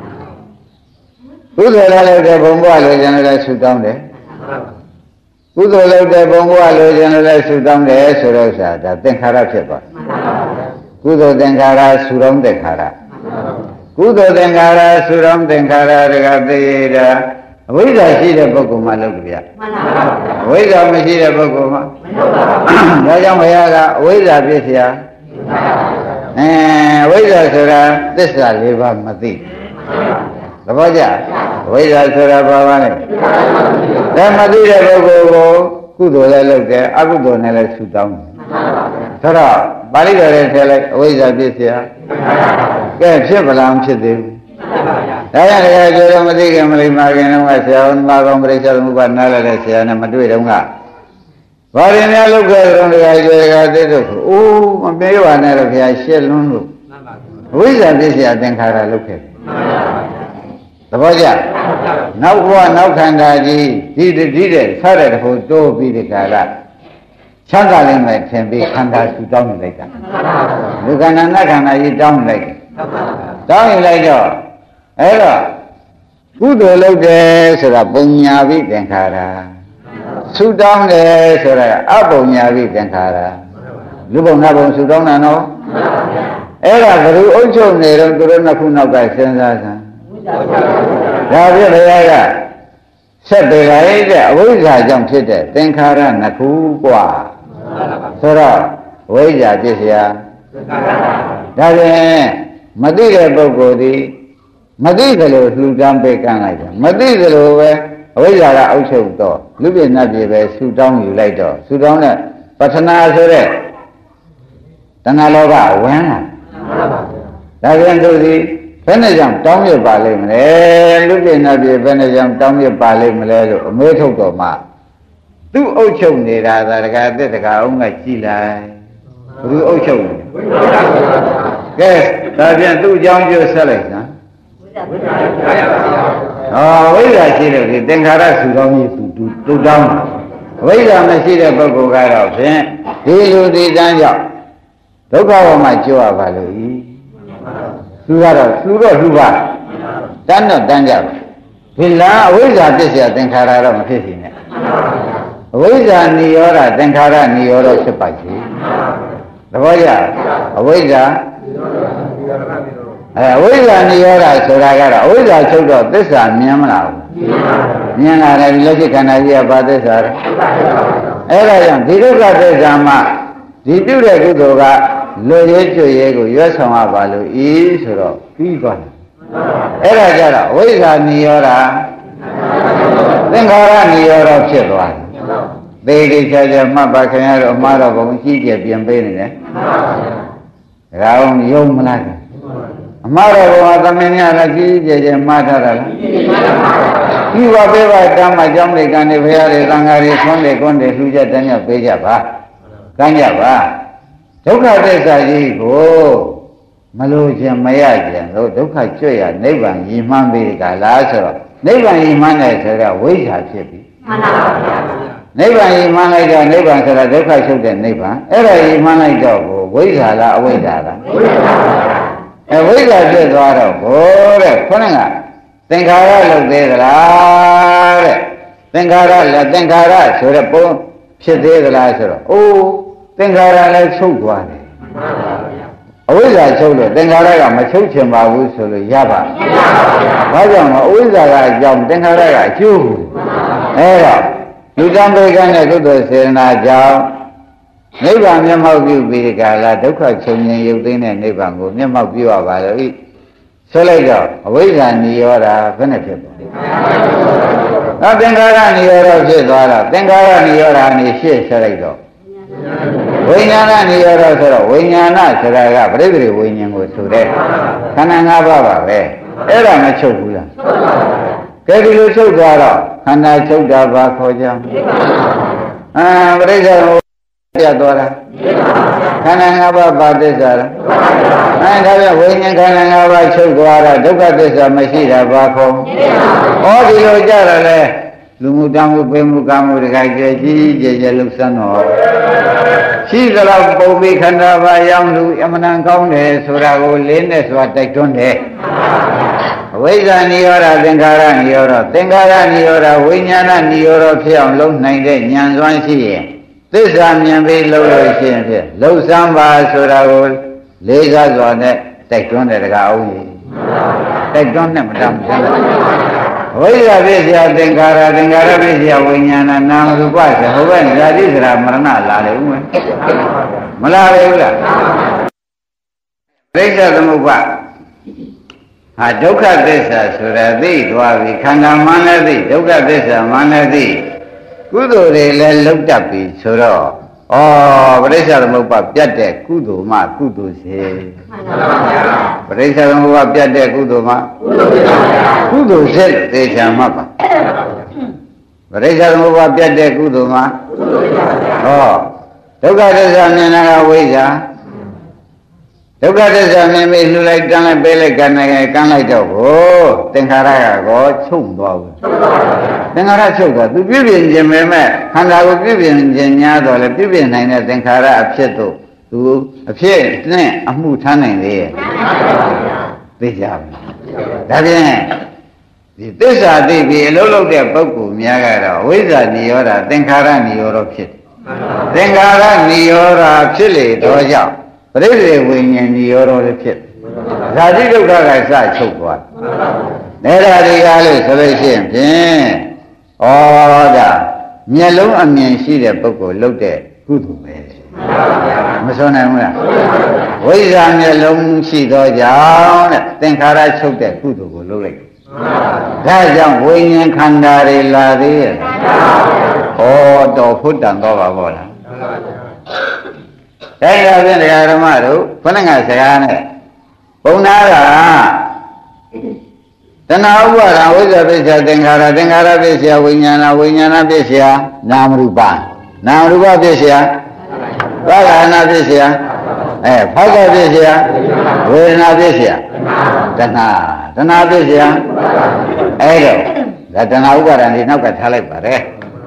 ကုသိုလ်လုပ်တဲ့ဘုံဘဝလိုချင်တဲ့ဆုတောင်းတယ်ကုသိုလ်လုပ်တဲ့ဘုံဘဝလိုချင်တဲ့ဆုတောင်းတယ်ဆိုတော့ဥစ္စာဒါသင်္ခါရဖြစ်သွားကုသိုလ်သင်္ခါရဆုတောင်းသင်္ခါရကုသိုလ်သင်္ခါရဆုတောင်းသင်္ခါရတကသိတာအဝိဇ္ဇာရှိတဲ့ပုဂ္ဂိုလ်မှလုပ်ကြဗျာအဝိဇ္ဇာမရှိတဲ့ပုဂ္ဂိုလ်မှဒါကြောင့်ဘုရားကအဝိဇ္ဇာပြည့်စရာအဲအဝိဇ္ဇာဆိုတာသစ္စာလေးပါးမသိသဘောကျအဝိဇ္ဇာဆိုတာဘာပါလဲဒါမသိတဲ့ပုဂ္ဂိုလ်ကိုကုသိုလ်လည်းလုပ်တယ်အကုသိုလ်နဲ့လည်းဆူတောင်းတယ်ဆိုတော့ပါဠိတော်ရဲ့ထဲလိုက်အဝိဇ္ဇာပြည့်စရာကဲဖြစ်ပလားမဖြစ်သေးဘူးဒါရတဲ့ကျေတော်မသိခင်မလိမ္မာခင်တော့ဆရာတော်မာကောင်ပရိစ္ဆေသမုပ္ပါဒ်နားလည်းတဲ့ဆရာနဲ့မတွေ့တော့ကဘာရင်းများလုပ်ခဲ့တော့တရားကျေကသိတော့အိုးမပြေပါနဲ့တော့ဘုရားရှင်းလွန်းလို့အဝိဇ္ဇာပြည့်စရာသင်္ခါရလုပ်ခဲ့သဘောကျနောက်ဘဝနောက်ခန္ဓာကြီးဒီဒီတဲ့ဆတဲ့တခုတိုးပြီးဒီကာလချမ်းသာလိမ့်မယ်ထင်ပြီးခန္ဓာစုတောင်းနေလိုက်တာလူခန္ဓာနတ်ခန္ဓာကြီးတောင်းနေလိုက်တောင်းနေလိုက်တော့အဲ့တော့ကုသိုလ်လုပ်တယ်ဆိုတာပုံညာပြီးသင်္ခါရစုတောင်းတယ်ဆိုတာအပုံညာပြီးသင်္ခါရလူဘုံနတ်ဘုံစုတောင်းတာနော်အဲ့ဒါဘယ်လိုအုပ်ချုပ်နေတော့သူတို့နှစ်ခုနောက်ကစဉ်းစားစမ်းဒါပြည့်ဘုရားကဆက်ပေလိုက်တဲ့အဝိဇ္ဇာကြောင့်ဖြစ်တဲ့သင်္ခါရနှစ်ခုกว่าဆိုတော့ဝိဇ္ဇာပြည့်စရာဒါပြင်မသိတဲ့ပုဂ္ဂိုလ်ဒီမသိသလိုလှူဒန်းပေးကမ်းလိုက်တယ်မသိသလိုပဲအဝိဇ္ဇာကအုပ်ချုပ်တော့လူပြည့်နတ်ပြည့်ပဲဆူတောင်းယူလိုက်တော့ဆူတောင်းတဲ့ပထနာဆိုတဲ့တဏှာလောဘဝင်လာဒါပြန်သူစီဘယ်နဲ့ကြောင့်တောင်းရပါလိမ့်မလဲလူပြည့်နတ်ပြည့်ဘယ်နဲ့ကြောင့်တောင်းရပါလိမ့်မလဲလို့အမေးထုတ်တော့မှသူ့အုပ်ချုပ်နေတာဒါတကားတက်တကားအောင်ကကြည်လိုက်ဘယ်သူအုပ်ချုပ်နေကဲဒါပြန်သူ့အကြောင်းပြောဆက်လိုက်နော်ဟောဝိဇ္ဇာရှိတဲ့ဒီသင်္ခါရဆူတောင်းကြီးသူတူတောင်းဝိဇ္ဇာမရှိတဲ့ပုဂ္ဂိုလ်ကတော့ဖြင့်ဒီလူဒီတန်းကြောင့်ဒုက္ခဘဝမှာကြိုးရပါလို့ဤသူကတော့သူတော့သူပါတန်းတော့တန်းကြပါဒီလားအဝိဇ္ဇာပြည့်စရာသင်္ခါရတော့မဖြစ်စီနဲ့အဝိဇ္ဇာနိရောဓသင်္ခါရနိရောဓဖြစ်ပါစေသဘောကျအဝိဇ္ဇာအဲအဝိဇ္ဇာနိရောဓဆိုတာကတော့အဝိဇ္ဇာချုပ်တော့သစ္စာမြင်မလားမြင်လာတယ်ဒီလက်ရှိခန္ဓာကြီးကဘာသစ္စာလဲအဲဒါကြောင့်ဒီဒုက္ခသစ္စာမှာဒီပြုတဲ့ကုသိုလ်ကလွယ်ရဲကျွရဲကိုရွတ်ဆောင်ရပါလို့ဤဆိုတော့ပြီးသွားတယ်အဲ့ဒါကြတော့ဝိဇ္ဇာနိရောဓသင်္ခါရနိရောဓဖြစ်သွားတယ်သေသေးချာချာမှတ်ပါခင်ရတော့အမှားတော့ဘုံကြီးကျယ်ပြင်ပေးနေတယ်ဒါအောင်ယုံမလားအမှားတော့ဘုံကသမင်းများလည်းကြီးကျယ်ကျယ်မှားထားတာလားဒီပါပေးပါတမ်းမှကြောင်းလေးကနေဘုရားတွေသံဃာတွေဆွမ်းတွေကွန်းတွေလှူကြတန်းကြပေးကြပါကမ်းကြပါဒုက္ခသစ္စာကြီးကိုမလို့ခြင်းမရခြင်းလို့ဒုက္ခကျွတ်ရနိဗ္ဗာန်ရည်မှန်းပြီးကြလားဆိုတော့နိဗ္ဗာန်ရည်မှန်းတယ်ဆိုတော့ဝိဇ္ဇာဖြစ်ပြီမှန်ပါဗျာနိဗ္ဗာန်ရည်မှန်းလိုက်တော့နိဗ္ဗာန်ဆိုတာဒုက္ခချုပ်တဲ့နိဗ္ဗာန်အဲ့ဒါရည်မှန်းလိုက်တော့ကိုဝိဇ္ဇာလားအဝိဇ္ဇာလားဝိဇ္ဇာပါဗျာအဲဝိဇ္ဇာဖြစ်သွားတော့ဘိုးတဲ့ခொနကသင်္ခါရလုပ်သေးသလားတဲ့သင်္ခါရလည်းသင်္ခါရဆိုတဲ့ပုံဖြစ်သေးသလားဆိုတော့အိုးသင်္ခါရလည်းချုပ်သွားတယ်အဝိဇ္ဇာချုပ်လို့သင်္ခါရကမချုပ်ချင်ပါဘူးဆိုလို့ရပါဘာကြောင့်လဲအဝိဇ္ဇာကအကြောင်းသင်္ခါရကအကျိုးအဲတော့လူတံပေကနဲ့ကုသိုလ်စေတနာကြောင့်နိဗ္ဗာန်မျက်မှောက်ပြုပြီးကြလားဒုက္ခချုပ်ငြိမ်းရုပ်သိမ်းတဲ့နိဗ္ဗာန်ကိုမျက်မှောက်ပြုရပါလို့ဤဆိုလိုက်တော့အဝိဇ္ဇာနိရောဓဘယ်နဲ့ဖြစ်ပါ့။နောက်သင်္ခါရနိရောဓဖြစ်သွားတော့သင်္ခါရနိရောဓနေရှေ့ဆက်လိုက်တော့ဝိညာဏနိရောဓဆိုတော့ဝိညာဏဆိုတာကပရိသေဝိညာဉ်ကိုဆိုတဲ့ခန္ဓာ၅ပါးပါပဲအဲ့ဒါမချုပ်ဘူးလားကဲဒီလိုချုပ်သွားတော့ခန္ဓာချုပ်တာဘာခေါ်ကြအာပရိသေဝပြတ်သွားတာခန္ဓာ၅ပါးပါသစ္စာလားအဲဒါပြဝိညာဉ်ခန္ဓာ၅ပါးချုပ်သွားတော့ဒုက္ခသစ္စာမရှိတာဘာခေါ်ဩဒီလိုကြတော့လေလူမှုတမှုပေမှုကာမှုတခါကျကြီးကျယ်ကျယ်လှုပ်ဆန်းတော့ရှိသလောက်ပုံပြီးခန္ဓာပါရောင်းလူအမှန်တန်ကောင်းတယ်ဆိုတာကိုလေးနဲ့စွာတိုက်တွန်းတယ်အဝိဇ္ဇာနိရောဓသင်္ခါရနိရောဓသင်္ခါရနိရောဓဝိညာဏနိရောဓဖြစ်အောင်လုပ်နိုင်တဲ့ဉာဏ်စွမ်းရှိရင်သစ္စာမြင်ပြီးလုပ်လို့ရှိရင်ဖြစ်လှုပ်ဆန်းပါဆိုတာကိုလေးစားစွာနဲ့တိုက်တွန်းတယ်တကားအောင်ကြီးတိုက်တွန်းနဲ့မတမ်းဘူးဝိဇ္ဇာဖြစ်เสียသင်္ခါရသင်္ခါရဖြစ်เสียဝိညာဏနာမ်ရူပဆိုဟိုဘက်ဇာတိစရာမရဏလာလေဦးမယ်မလာလေဘူးလားပြိဿသမုပ္ပါဟာဒုက္ခသစ္စာဆိုတာသိသွားပြီခန္ဓာမှန်လည်းသိဒုက္ခသစ္စာမှန်လည်းသိကုသိုလ်တွေလည်းလုံးတတ်ပြီဆိုတော့ဩပြိဿသမုပ္ပါပြတ်တဲ့ကုသိုလ်မှကုသိုလ်စေပြိဿသမုပ္ပါပြတ်တဲ့ကုသိုလ်မှကုသိုလ်စေသေချာမှတ်ပါပြိဿသမုပ္ပါပြတ်တဲ့ကုသိုလ်မှဟောဒုက္ခသစ္စာမြင်တာကဝိဇ္ဇာဒုက္ခသစ္စာမြင်ပြီးလှူလိုက်တန်းလိုက်ပေးလိုက်ကန်းလိုက်ကန်းလိုက်တော့ကိုသင်္ခါရကောချုပ်သွားဘူးသင်္ခါရချုပ်သွားသူပြုပြင်ခြင်းပဲမဲ့ခန္ဓာကိုပြုပြင်ခြင်းများတော့လေပြုပြင်နိုင်တဲ့သင်္ခါရအဖြစ်တို့သူအဖြစ်နဲ့အမှုထမ်းနိုင်သေးရဲ့သိကြပြီဒါဖြင့်ဒီသစ္စာသိပြီးအလုံးလုံးတဲ့ပုဂ္ဂိုလ်များကတော့ဝိဇ္ဇာနိရောဓသင်္ခါရနိရောဓဖြစ်သင်္ခါရနိရောဓဖြစ်လေတော့ကြောင့်ပရိသေဝိညာဉ်နိရောဓလည်းဖြစ်ဇာတိဒုက္ခကစချုပ်သွားတယ်ဒါတွေကလို့ဆိုလို့ရှိရင်ဖြင့်ဩဒါမျက်လုံးအမြင်ရှိတဲ့ပုဂ္ဂိုလ်လုပ်တဲ့ကုသိုလ်ပဲမဆိုနိုင်ဘူးလားဝိဇ္ဇာမျက်လုံးရှိသောကြောင့်တဲ့သင်္ခါရချုပ်တဲ့ကုသိုလ်ကိုလုပ်လိုက်ဒါကြောင့်ဝိညာဉ်ခန္ဓာတွေလာသေးရဲ့ဩတော်ဖုတ်တန်တော့ပါဘောလားဒါကြောင့်ဖြင့်တရားဓမ္မတို့ခொနကစကားနဲ့ဘုံနာကတဏှာဥပါဒဝိဇ္ဇာပစ္စယသင်္ခါရသင်္ခါရပစ္စယဝိညာဏဝိညာဏပစ္စယနာမရူပနာမရူပပစ္စယဘာဂနာပစ္စယအဲဖောက္ခပစ္စယဝေဒနာပစ္စယတဏှာတဏှာပစ္စယအဲ့တော့ဒါတဏှာဥပါဒံဒီနောက်ကထားလိုက်ပါတယ်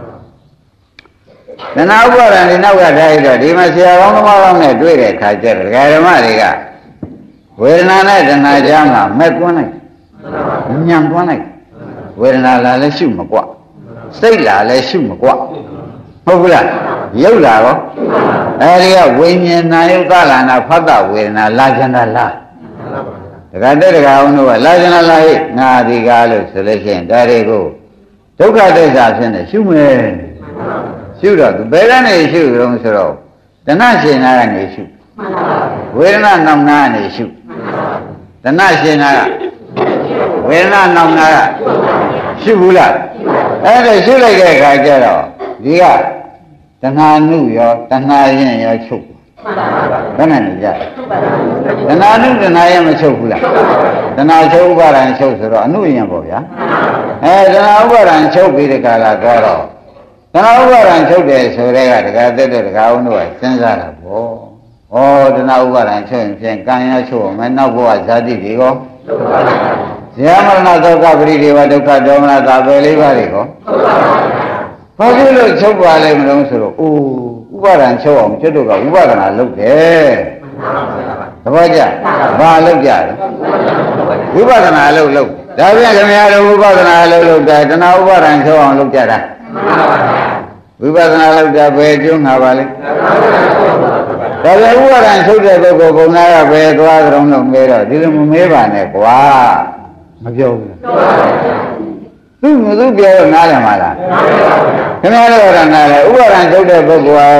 တဏှာဥပါဒံဒီနောက်ကထားလိုက်တော့ဒီမှာဆရာကောင်းသမားကောင်းနဲ့တွေ့တဲ့အခါကျတော့ဒကာဓမ္မတွေကဝေဒနာနဲ့တဏှာကြားမှာမဲ့ကွန်းလိုက်ညံကွန်းလိုက်ဝေဒနာလာလည်းရှုမကွစိတ်လာလည်းရှုမကွဟုတ်ဘူးလားရုပ်လာရောအဲဒီကဝိညာဉ်နာယုသလနာဖတ်တဝေဒနာလာကျင်တာလားဒကာတဲ့ဒကာအောင်တို့ကလာကျင်တာလားဟဲ့ငါဒီကားလို့ဆိုလို့ရှိရင်ဒါတွေကိုဒုက္ခသစ္စာဖြစ်နေရှုမယ်ရှုတော့သူဘယ်ကနေရှုကြုံဆိုတော့တဏှရှင်နာကနေရှုဝေဒနာနောက်နာကနေရှုတဏှရှင်နာကဝေဒနာနောက်နာကရှုဘူးလားအဲ့ဒါရှုလိုက်တဲ့အခါကျတော့ဒီကတဏှာနုရောတဏှာရင်ရောချုပ်ဘယ်နဲ့နေကြတဏှာနုတဏှာရင်မချုပ်ဘူးလားတဏှာချုပ်ဥပါဒံချုပ်ဆိုတော့အနုရင်ပေါ့ဗျာအဲတဏှာဥပါဒံချုပ်ပြီးတဲ့ကာလတော့တဏှာဥပါဒံချုပ်တယ်ဆိုတဲ့ကတက္ကသက်တဲ့တက္ကအောင်တို့ကစဉ်းစားတာပေါ့ဩတဏှာဥပါဒံချုပ်ရင်ဖြင့်ကံရချုပ်အောင်မယ်နောက်ဘဝဇာတိတွေကောဇယမရဏသောကပရိဒေဝဒုက္ခဒေါမနတာပဲလေးပါးတွေကောဘာဖြစ်လို့ချုပ်ပါလဲမလို့ဆိုတော့အိုးဥပါဒံချုပ်အောင်ကျွတ်တို့ကဥပါဒနာလုပ်တယ်သဘောကျဘာလုပ်ကြလဲဝိပဿနာလုပ်လုပ်ဒါပြန်ခင်ဗျားတို့ဝိပဿနာလုပ်လုပ်တာတဏှာဥပါဒံချုပ်အောင်လုပ်ကြတာဝိပဿနာလုပ်တာပဲကျုံးငါပါလေဒါပြန်ဥပါဒံချုပ်တဲ့ပုဂ္ဂိုလ်ဘုံနာကပဲသွားကြုံလို့မဲတော့ဒီလိုမမဲပါနဲ့ကွာမပြောဘူးသူ့သူပြောတော့နားလည်မှာလားခင်ဗျားတို့ကနားလည်ဥပါဒံချုပ်တဲ့ပုဂ္ဂိုလ်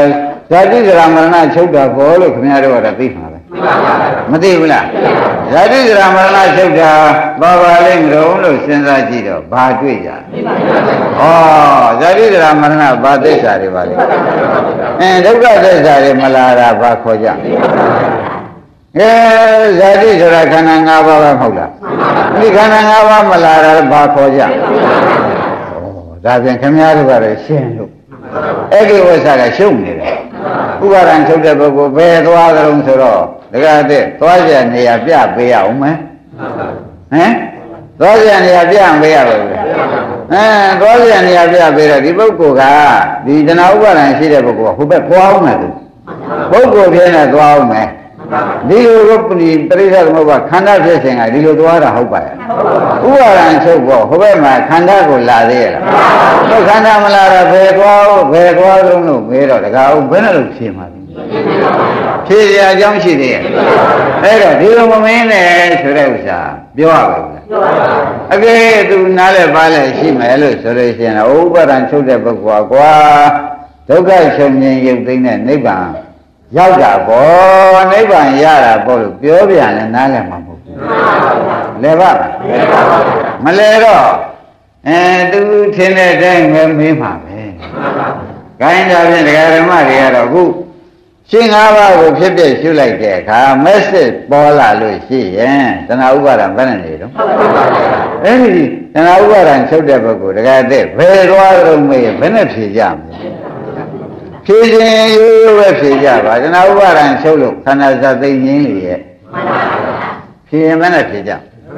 ဇာတိဇရာမရဏချုပ်တာဘောလို့ခင်ဗျားတို့ကတော့သိမှာပဲမသိဘူးလားဇာတိဇရာမရဏချုပ်တာဘာပါလိမ့်မလို့လို့စဉ်းစားကြည့်တော့ဘာတွေ့ကြဩဇာတိဇရာမရဏဘာသစ္စာတွေပါလဲအင်းဒုက္ခသစ္စာတွေမလာတာဘာခေါ်ကြအဲဇာတိဆိုတာခန္ဓာ၅ပါးပဲမဟုတ်လားဒီခန္ဓာ၅ပါးမလာတာဘာခေါ်ကြဩဒါပြန်ခင်ဗျားတို့ကတော့ရှင်းလို့အဲ့ဒီဝိသကရှုံနေတယ်ဥပါဒံချုပ်တဲ့ပုဂ္ဂိုလ်ဘယ်သွားကြုံဆိုတော့ဒကာတဲ့သွားကြနေရပြပေးရအောင်မယ်ဟမ်သွားကြနေရပြပေးရပါဘူးအဲသွားကြနေရပြပေးတော့ဒီပုဂ္ဂိုလ်ကဒီတဏှာဥပါဒံရှိတဲ့ပုဂ္ဂိုလ်ကဟိုဘက်သွားအောင်မယ်သူပုဂ္ဂိုလ်ဖြစ်နေသွားအောင်မယ်ဒီလိုကပရိပရိသသမုပ္ပါခန္ဓာဖြစ်စဉ်ကဒီလိုသွားတာဟုတ်ပါရဲ့ဥပါဒံချုပ်ဖို့ဟိုဘက်မှာခန္ဓာကိုလာသေးရလားဟုတ်ခန္ဓာမလာတော့ဘယ်သွားဘယ်သွားလုံးလို့မေးတော့တကားဦးဘယ်နဲ့လို့ဖြေမှာလဲဖြေရအကြောင်းရှိသေးရဲ့အဲ့တော့ဒီလိုမမင်းနဲ့ဆိုတဲ့ဥစ္စာပြောရပါဘူးလားအကယ်သူနားလဲပါလဲရှိမယ်လို့ဆိုလို့ရှိရင်ဥပါဒံချုပ်တဲ့ပုဂ္ဂိုလ်ကွာဒုက္ခချုပ်ခြင်းရုပ်သိမ်းတဲ့နိဗ္ဗာန်ရောက်တာပေါ့နိဗ္ဗာန်ရတာပေါ့လို့ပြောပြန်လဲနားလည်မှာမဟုတ်ဘူးလဲပါမလဲတော့အဲသူထင်တဲ့အတိုင်းပဲမေးမှာပဲခိုင်းတာဖြင့်ဒကာဓမ္မတွေကတော့အခုရှင်း၅ပါးကိုဖြစ်ဖြစ်ရှုလိုက်တဲ့အခါ message ပေါ်လာလို့ရှိရင်တဏှာဥပါဒံဘယ်နဲ့နေတော့အဲ့ဒီတဏှာဥပါဒံချုပ်တဲ့ပုဂ္ဂိုလ်ဒကာတဲ့ဘယ်သွားတော့မေးဘယ်နဲ့ဖြေကြမလဲဖြေခြင်းရိုးရိုးပဲဖြေကြပါတဏှာဥပါဒံချုပ်လို့ခန္ဓာဇာသိငင်းလေရဲ့ဖြေရင်မနဲ့ဖြေကြ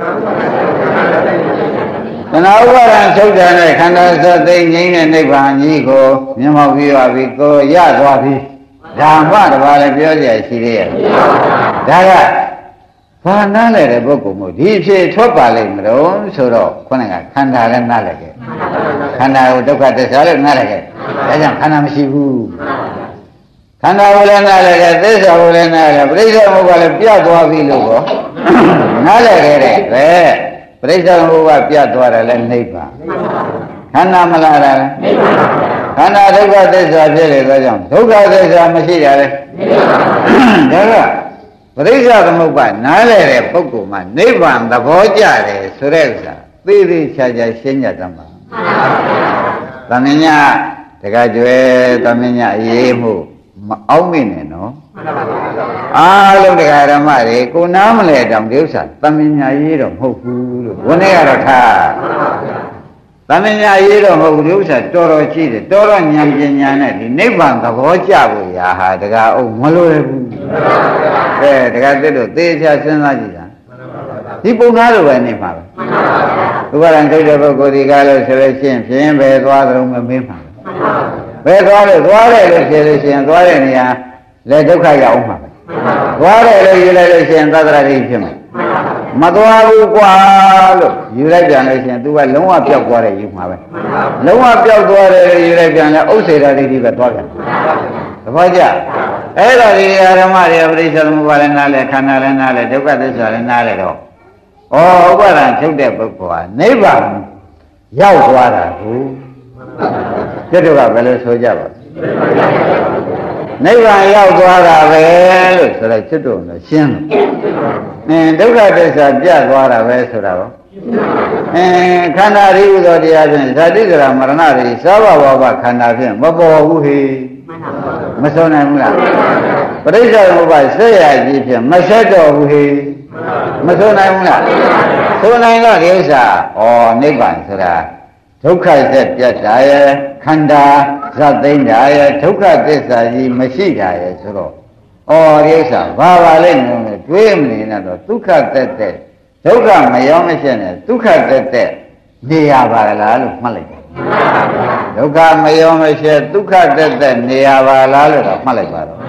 တဏှာဥပါဒံချုပ်တယ်နဲ့ခန္ဓာဇာသိငင်းတဲ့နိဗ္ဗာန်ကြီးကိုမျက်မှောက်ပြီးပါပြီကိုရသွားပြီဓမ္မတပါးလည်းပြောကြရရှိသေးရဲ့ဒါကဘာနားလဲတဲ့ပုဂ္ဂိုလ်မို့ဒီဖြေထွက်ပါလိမ့်မလို့ဆိုတော့ခုနကခန္ဓာလည်းနားလဲခဲ့ခန္ဓာကိုဒုက္ခသစ္စာလည်းနားလဲခဲ့ဒါကြောင့်ခန္ဓာမရှိဘူးခန္ဓာကိုလည်းနားလဲခဲ့သစ္စာကိုလည်းနားလဲပရိစ္ဆေသမုပ္ပါလည်းပြတ်သွားပြီလို့ကောနားလဲခဲ့တဲ့ပဲပရိစ္ဆေသမုပ္ပါပြတ်သွားတယ်လည်းနိဗ္ဗာန်ခန္ဓာမလာတာလည်းနိဗ္ဗာန်ခန္ဓာဒုက္ခသစ္စာဖြစ်လေသောကြောင့်ဒုက္ခသစ္စာမရှိတာလေနိဗ္ဗာန်ဒါကပရိစ္ဆေသမုပ္ပါနားလဲတဲ့ပုဂ္ဂိုလ်မှာနိဗ္ဗာန်သဘောကျတယ်ဆိုတဲ့ဥစ္စာသိသိချာချာရှင်းကြသမှာသမင်ညာတကကြွယ်သမင်ညာရေးမှုမအောင်မိနဲ့နော်အားလုံးတရားဓမ္မတွေကိုနားမလဲတောင်ဒီဥစ္စာသမင်ညာရေးတော့မဟုတ်ဘူးလို့ဘုန်းကြီးကတော့ထားသမင်ညာရေးတော့မဟုတ်ဘူးဒီဥစ္စာတော်တော်ရှိတယ်တော်တော်ဉာဏ်ပညာနဲ့ဒီနိဗ္ဗာန်သဘောကျဖို့ရာဟာတကားအောင်မလွယ်ဘူးကဲတကားတက်တော့သေချာစဉ်းစားကြည့်တာဒီပုံသားလိုပဲနေပါပဲဥပါဒံထုတ်တဲ့ပုဂ္ဂိုလ်ဒီကားလို့ဆိုလို့ရှိရင်ဖြင်းပဲသွားတယ်မမေးပါဘူးဘယ်သွားလို့သွားတယ်လို့ဖြေလို့ရှိရင်သွားတဲ့နေရာလေဒုက္ခရောက်အောင်ပါပဲသွားတယ်လို့ယူလိုက်လို့ရှိရင်သတ္တရတိဖြစ်မှာမသွားဘူးကွာလို့ယူလိုက်ပြန်လို့ရှိရင် तू ကလုံးဝပျောက်သွားတယ်ယူမှာပဲလုံးဝပျောက်သွားတယ်လို့ယူလိုက်ပြန်လဲဥစ္စေတတိတိပဲသွားပြန်သဘောကျအဲ့တော့ဒီဓမ္မတွေပရိစ္ဆေသမုပ္ပါလည်းနားလဲခန္ဓာလည်းနားလဲဒုက္ခသစ္စာလည်းနားလဲတော့ဩဥပါဒံချုပ်တဲ့ပုဂ္ဂိုလ်ဟာနိဗ္ဗာန်ရောက်သွားတာကိုကျွတ်တို့ကဘယ်လိုဆိုကြပါနိဗ္ဗာန်ရောက်သွားတာပဲလို့ဆိုတော့ကျွတ်တို့ကရှင်းလို့အင်းဒုက္ခသစ္စာပြတ်သွားတာပဲဆိုတာပေါ့အင်းခန္ဓာရိဥသောတရားဖြင့်ဇာတိကရာမရဏတွေသောဘဝဘခန္ဓာဖြင့်မပေါ်ဘူးဟေမဆုံးနိုင်ဘူးလားပရိစ္ဆေသမုပ္ပါဆက်ရကြီးဖြင့်မဆက်တော့ဘူးဟေမဆုံးနိုင်ဘူးလားဆုံးနိုင်တော့ဒီဥစ္စာဩနိဗ္ဗာန်ဆိုတာဒုက္ခဆက်ပြတ်တာရဲ့ခန္ဓာဇတ်သိမ့်တာရဲ့ဒုက္ခသစ္စာကြီးမရှိတာရဲ့ဆိုတော့ဩဒီဥစ္စာဘာပါလဲနုံနဲ့တွေးမနေနဲ့တော့ဒုက္ခသက်သက်ဒုက္ခမရောမရှိနဲ့ဒုက္ခသက်သက်နေရပါလားလို့မှတ်လိုက်တယ်ဒုက္ခမရောမရှိဒုက္ခသက်သက်နေရပါလားလို့တော့မှတ်လိုက်ပါတော့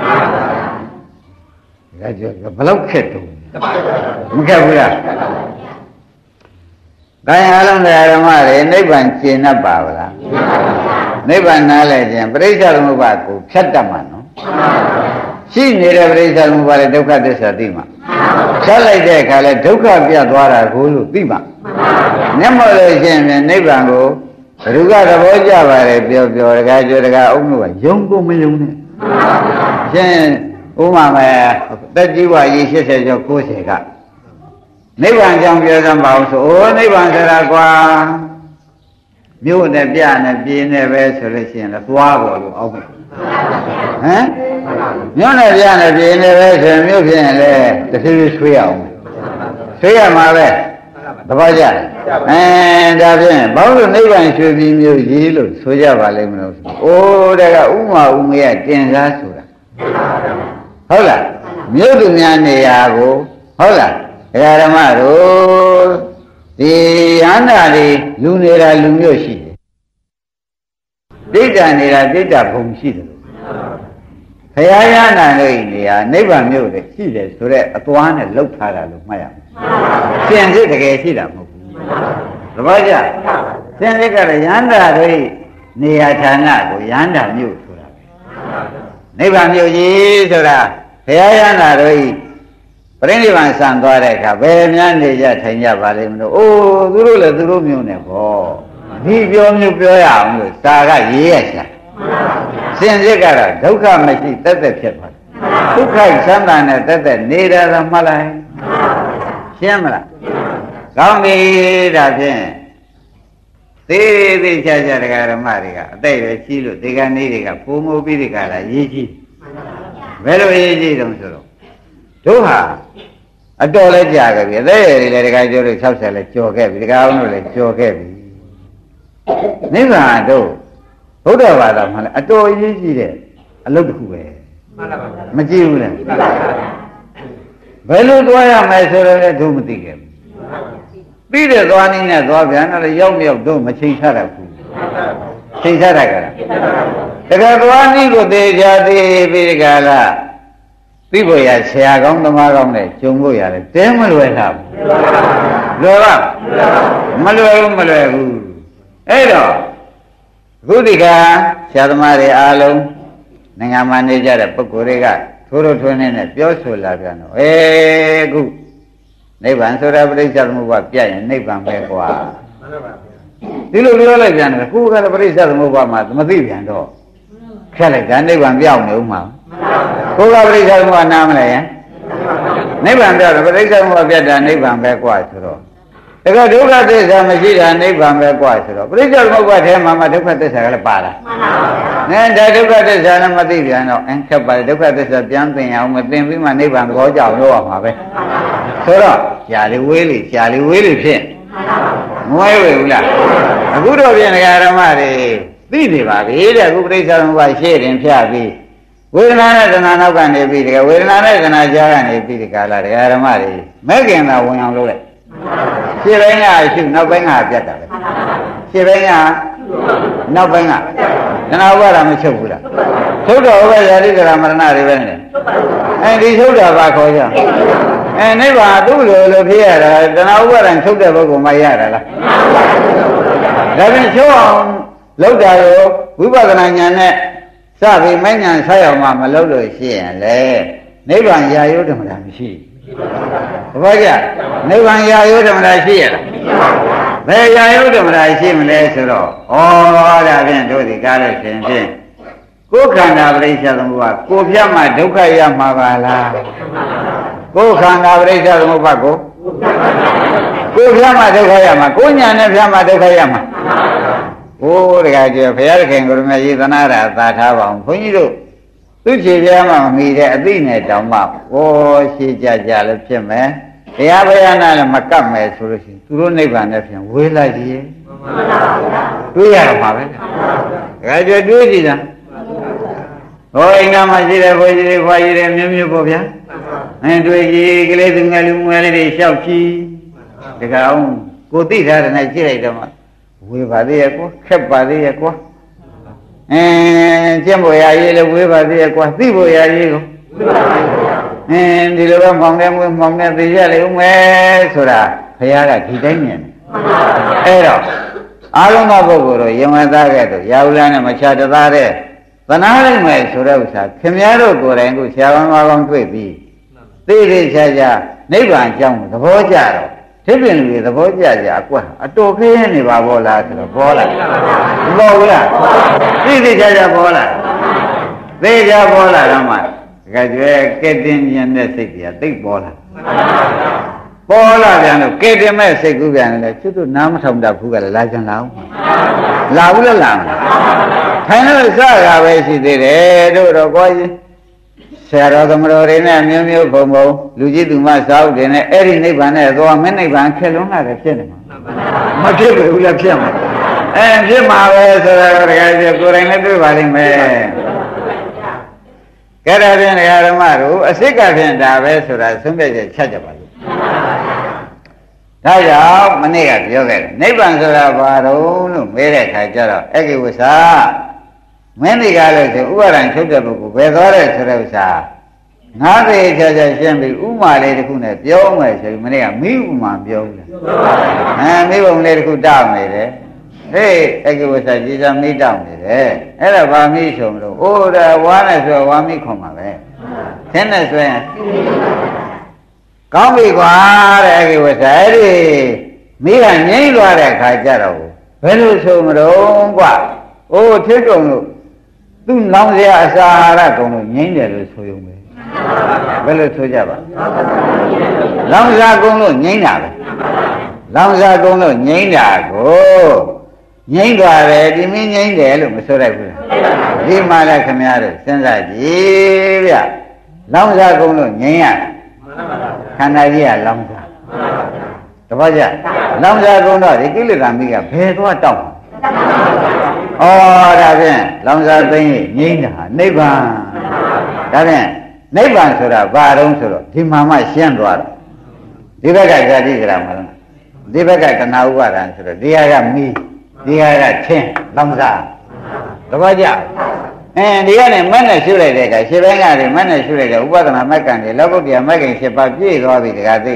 ဒါကြောင့်ဘယ်လောက်ခက်တုံးမခက်ဘူးလားကာယအလုံးတရားဓမ္မတွေနိဗ္ဗာန်ကျင့်တတ်ပါဗလားနိဗ္ဗာန်နားလဲခြင်းပရိစ္ဆေသမုပ္ပါကိုဖြတ်တတ်မှာနော်ရှိနေတဲ့ပရိစ္ဆေသမုပ္ပါရဲ့ဒုက္ခသစ္စာသိမှာဖြတ်လိုက်တဲ့အခါလဲဒုက္ခပြတ်သွားတာကိုလို့သိမှာမျက်မှောက်လို့ရှိရင်နိဗ္ဗာန်ကိုဘုရုကသဘောကျပါတယ်ပြောပြောတကားကြွတကားအုံးလို့ကယုံကိုမယုံနဲ့ Trên Ú mà mẹ đất chí quả gì sẽ sẽ cho cô sẽ cả Nếu bạn trong kia ra bảo số Nếu bạn sẽ ra qua Miêu này bia này bia này về xử lý xin là toa của ông Hả? Miêu này bia này bia này về xử lý miêu phiền là Để xử suy ông Suy à mà về Đó bao giờ Ê, đa phiền Bảo rồi nếu bạn suy vì miêu gì luôn Suy ra bà lên mình Ô, đây là ú mà ú nghe tiền ra sốဟုတ်လားမြို့သူများနေရာကိုဟုတ်လားဒကာဓမ္မတို့ဒီဟန္တာတွေလူနေတာလူမျိုးရှိတယ်ဒိဋ္ဌာနေတာဒိဋ္ဌာဘုံရှိတယ်ဘုရားရဟန္တာတို့နေရာနိဗ္ဗာန်မြို့တွေရှိတယ်ဆိုတော့အသွားနဲ့လှုပ်ထားတာလို့မှတ်ရမယ်စင်စစ်တကယ်ရှိတာမဟုတ်ဘူးသဘောကျစင်စစ်ကလည်းယန္တာတို့နေရာဌာနကိုယန္တာမြို့ဆိုတာနိဗ္ဗာန်မြို့ကြီးဆိုတာဘုရားရဟန္တာတို့ဤပြိဋိဘံဆံသွားတဲ့အခါဘယ်များနေကြထိုင်ကြပါလိမ့်မလို့အိုးသူတို့လည်းသူတို့မျိုးနဲ့ပေါ့ဒီပြောမျိုးပြောရအောင်လို့စာကရေးရရှာစင်စစ်ကတော့ဒုက္ခမရှိတက်တက်ဖြစ်သွားဒုက္ခဆန္ဒနဲ့တက်တက်နေတာလားမှတ်လိုက်ရှင်းမလားကောင်းပြီဒါဖြင့်သေးသေးချာချာတရားဓမ္မတွေကအတိတ်ပဲရှိလို့ဒီကနေ့တွေကပုံမူပြီးဒီကလာရေးကြည့်ဘယ်လိုရေးကြည့်တုံးဆိုတော့တို့ဟာအတော်လဲကြာခဲ့ပြီအသက်ရည်လည်းဒီကကျော်လို့၆၀လဲကျော်ခဲ့ပြီဒီကအောင်လို့လည်းကျော်ခဲ့ပြီနိဗ္ဗာန်တို့ဘုရားဘာသာမှလည်းအတော်ရေးကြည့်တဲ့အလုပ်တစ်ခုပဲမှန်ပါပါမကြည့်ဘူးလားမှန်ပါပါဘယ်လိုတွားရမယ်ဆိုတော့လည်းတို့မသိခဲ့ဘူးပြီးတဲ့သွားနည်းနဲ့သွားပြန်တော့ရောက်မြောက်တော့မချိန်ချတတ်ဘူးချိန်ချတတ်ကြလားတကယ်သွားနည်းကိုသေချာသေးပြီးဒီကလာသိဖို့ရဆရာကောင်းသမားကောင်းနဲ့ဂျုံဖို့ရတယ်တဲမလွယ်လားလွယ်ပါမလွယ်ဘူးမလွယ်ဘူးအဲ့တော့အခုဒီကဆရာသမားတွေအားလုံးနိုင်ငံမှာနေကြတဲ့ပုဂ္ဂိုလ်တွေကထိုးထိုးထွင်းနေနဲ့ပြောဆိုလာပြန်တော့အေးအခုနိဗ္ဗာန်ဆိုတာပရိစ္ဆေသမုပ္ပါပြရင်နိဗ္ဗာန်ပဲကွာဒီလိုပြောလိုက်ပြန်တယ်ကိုယ်ကပရိစ္ဆေသမုပ္ပါမှာမသိပြန်တော့ခက်လိုက်တာနိဗ္ဗာန်ပြောင်းနေဦးမှာကိုယ်ကပရိစ္ဆေသမုပ္ပါနားမလဲရင်နိဗ္ဗာန်ပြောတယ်ပရိစ္ဆေသမုပ္ပါပြတာနိဗ္ဗာန်ပဲကွာဆိုတော့တကယ်ဒုက္ခသစ္စာမရှိတာနိဗ္ဗာန်ပဲကွာဆိုတော့ပရိစ္ဆေသမုပ္ပါထဲမှာမှဒုက္ခသစ္စာကလည်းပါလားမှန်ပါဘူးဒါဒုက္ခသစ္စာလည်းမသိပြန်တော့အင်းခက်ပါလေဒုက္ခသစ္စာပြန်သိအောင်မသိပြီးမှနိဗ္ဗာန်သဘောကျအောင်လုပ်ရမှာပဲဆိုတော့ရှားလေးဝေးလေးရှားလေးဝေးလေးဖြစ်မဝဲဝေဘူးလားအခုတော့ပြင်ဓမ္မတွေသိနေပါပြီတဲ့အခုပရိစ္ဆေသမုပ္ပါရှေ့တင်ဖြတ်ပြီးဝေဒနာနဲ့တဏှာနောက်ကနေပြီးတကယ်ဝေဒနာနဲ့တဏှာကြားကနေပြီးဒီကလာဓမ္မတွေမဲ့ခင်သာဝင်အောင်လုပ်လိုက်ရှေ့ပိုင်းကရှုနောက်ပိုင်းကပြတ်တာပဲရှေ့ပိုင်းကနောက်ပိုင်းကတဏှာဥပါဒမချုပ်ဘူးလားချုပ်တော့ဘယ်ရာတိကရမရဏတွေပဲနဲ့အဲဒီချုပ်တာပါခေါ်ကြအဲနိဗ္ဗာန်သူ့လိုလိုဖြစ်ရတာတဏှာဥပါဒံချုပ်တဲ့ဘုက္ကုမရတာလားဒါဖြင့်ချုပ်အောင်လောက်တာရောဝိပဿနာဉာဏ်နဲ့စပြီးမဉဏ်ဆက်ရောက်မှမလုပ်လို့ရှိရင်လေနိဗ္ဗာန်ရာယုဓမ္မတာမရှိဘူးဘာကြနိဗ္ဗာန်ရာယုဓမ္မတာရှိရလားဘယ်ရာယုဓမ္မတာရှိမလဲဆိုတော့ဩဒါဖြင့်တို့ဒီကားလို့ရှင်ဖြင့်ကိုယ်ခန္ဓာပရိစ္ဆေသမုပ္ပါကိုယ်ပြတ်မှဒုက္ခရမှာပါလားကိုယ်ခန္ဓာပရိစ္ဆေသမုပ္ပါကိုကိုယ်ပြတ်မှဒုက္ခရမှာကိုယ်ညာနဲ့ပြတ်မှဒုက္ခရမှာโอ้တကယ်ကြဘုရားခင်ကိုရမကြီးသနာတာသာထားပါအောင်ဘုန်းကြီးတို့သူ့ခြေပြားမှမမီတဲ့အသိနဲ့တောင်မှဩရှိကြကြလည်းဖြစ်မယ်တရားဘုရားနာလည်းမကပ်မယ်ဆိုလို့ရှိရင်သူတို့နိဗ္ဗာန်နဲ့ပြန်ဝေးလိုက်ကြည့်တွေးရမှာပဲတကယ်ကြတွေးကြည့်တာဟောအိမ်ကမှရှိတဲ့ဘုန်းကြီးတွေခွာကြီးတွေမျိုးမျိုးပေါ့ဗျာအဲတွေးကြည့်ကလေးသူငယ်လူငယ်လေးတွေလျှောက်ကြည့်တကယ်အောင်ကိုသိထားတဲ့နဲ့ကြည့်လိုက်တော့မှဝေပါသေးရဲ့ကွာခက်ပါသေးရဲ့ကွာအင်းကျင့်ဖို့ရရေးလည်းဝေပါသေးရဲ့ကွာသိဖို့ရရေးကိုအင်းဒီလိုပဲမောင်နေမွေးမောင်နေသိရလေဦးမယ်ဆိုတာဘုရားကဒီတိုင်းမြင်တယ်အဲ့တော့အာလုံးသောပုဂ္ဂိုလ်တို့ယမသားကဲ့သို့ရာဟုလနဲ့မချတသားတဲ့သနာလိုက်မယ်ဆိုတဲ့ဥစ္စာခင်ဗျားတို့ကိုယ်တိုင်ကိုဆရာဝန်ကောင်းတွေ့ပြီးသိသိချာချာနိဗ္ဗာန်အကြောင်းသဘောကျတော့ဒီပြင်လူတွေသဘောကျကြအကွက်အတော်ခင်းနေပါဘောလားဆိုတော့ဘောလားမပေါ်ဘူးလားသိသိချာချာဘောလား thế ra bó là đâu mà cái chuyện cái tin nhân để xích gì tích bó là bó là vậy nó cái tin mấy xích cũng vậy này chứ tôi nắm thông đạp phụ cái là lai chân lão lão là làm thấy nó sao ra về gì thế đâu đâu có gì xe đó tụi mình rồi này miêu miêu không bao lưu gì tụi mình sao thế này ấy này bạn này tôi mình này bạn khéo lắm là cái chuyện này mà khéo về uống khéo mà em chỉ mà về rồi cái gì cô này tôi bảo đi mẹ cái đó thì này là mà rồi xích cái chuyện đã về rồi là xong bây giờ chết rồi thế giờ mình này cái gì cái này bạn rồi là vào rồi nó mấy cái khai cho rồi ấy cái gì sao mấy này cái là gì uống ra chút được một về đó rồi rồi là sao ngã về cho cho xem bị uống mà đây thì cũng này béo mà rồi mấy này mấy cũng mà béo à mấy cũng này cũng đau này đấy thế ấy cái gì sao chỉ là mấy đau này đấy ấy là ba mấy xong rồi ô là quá này rồi quá mấy không mà vậy thế này rồi có bị quá đấy cái gì sao đi mấy là nhảy loa đấy khai cho rồi vậy lúc xong rồi quá ô thế rồi tu lòng ra xa ra cũng nhảy để rồi thôi ông ấy vậy là thôi chả bạn lòng ra cũng nó nhảy nào lòng ra cũng nó nhảy nào cô nhảy qua rồi đi mới nhảy để luôn mà sao đây đi mà là không nhớ được xem ra gì vậy lòng ra cũng nó nhảy à khăn này gì à lòng ra đúng không chứ lòng ra cũng nó thì cái lực làm gì cả phê quá trọng ồ đã biết lòng ra tính nhảy nào nấy bàn đã biết nấy bàn số đó ba đông số đó thì mà mà xuyên rồi đi về cái gì cái làm mà đi về cái cái nào qua ra số đó đi ra mi đi ra chen lòng ra đúng không chứ eh đi cái này mấy này sửa lại cái xe bên cái này mấy này sửa lại cái upa thằng mấy cái này, lâu có kia mấy cái xe ba chiếc rồi bị cái gì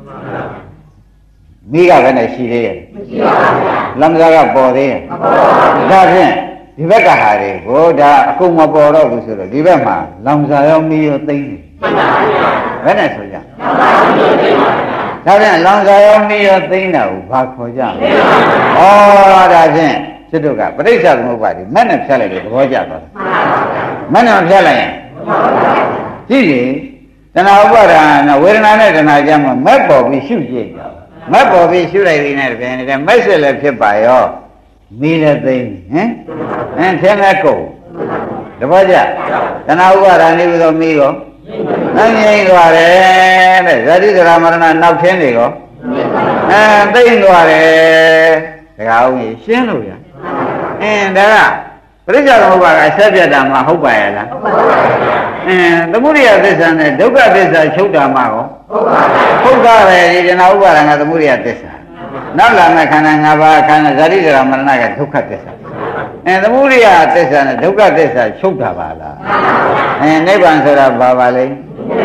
mi cái này xí đấy lòng ra cái bò đấy đã biết đi về cái hà đấy cô đã cũng mà bò đó cũng sửa đi về mà lòng ra ông mi ở tinh cái này thôi chứ đã biết lòng ra ông mi ở tinh nào bạc thôi chứ ồ đã biết chứ đâu cả bây giờ một vài mấy năm sau này được bao giờ rồi mấy năm sau này chỉ gì ta nào bảo là nó về nào này ta nào giờ mà mấy bộ bị siêu gì mấy bộ bị siêu này này cái này mấy sẽ là phải bài ó mi là tinh hả anh xem là cổ được bao giờ ta nào bảo là này bây mi có anh nhảy qua đấy này ra đi ra mà nó nấu chén đi có à tinh qua đấy cái ông gì xén rồi eh đó là bây giờ không phải cái xe Việt mà không phải là eh tấm mũi là thế sao này đâu có thế sao chốt đàm mà không không có về thì nào có là tấm mũi là thế sao nó là ngày khăn ngày ba khăn giờ đi ra mà nó cái chốt thế sao eh tấm mũi là thế sao này đâu có thế sao chốt đàm mà là eh này bạn sao là bà bà lấy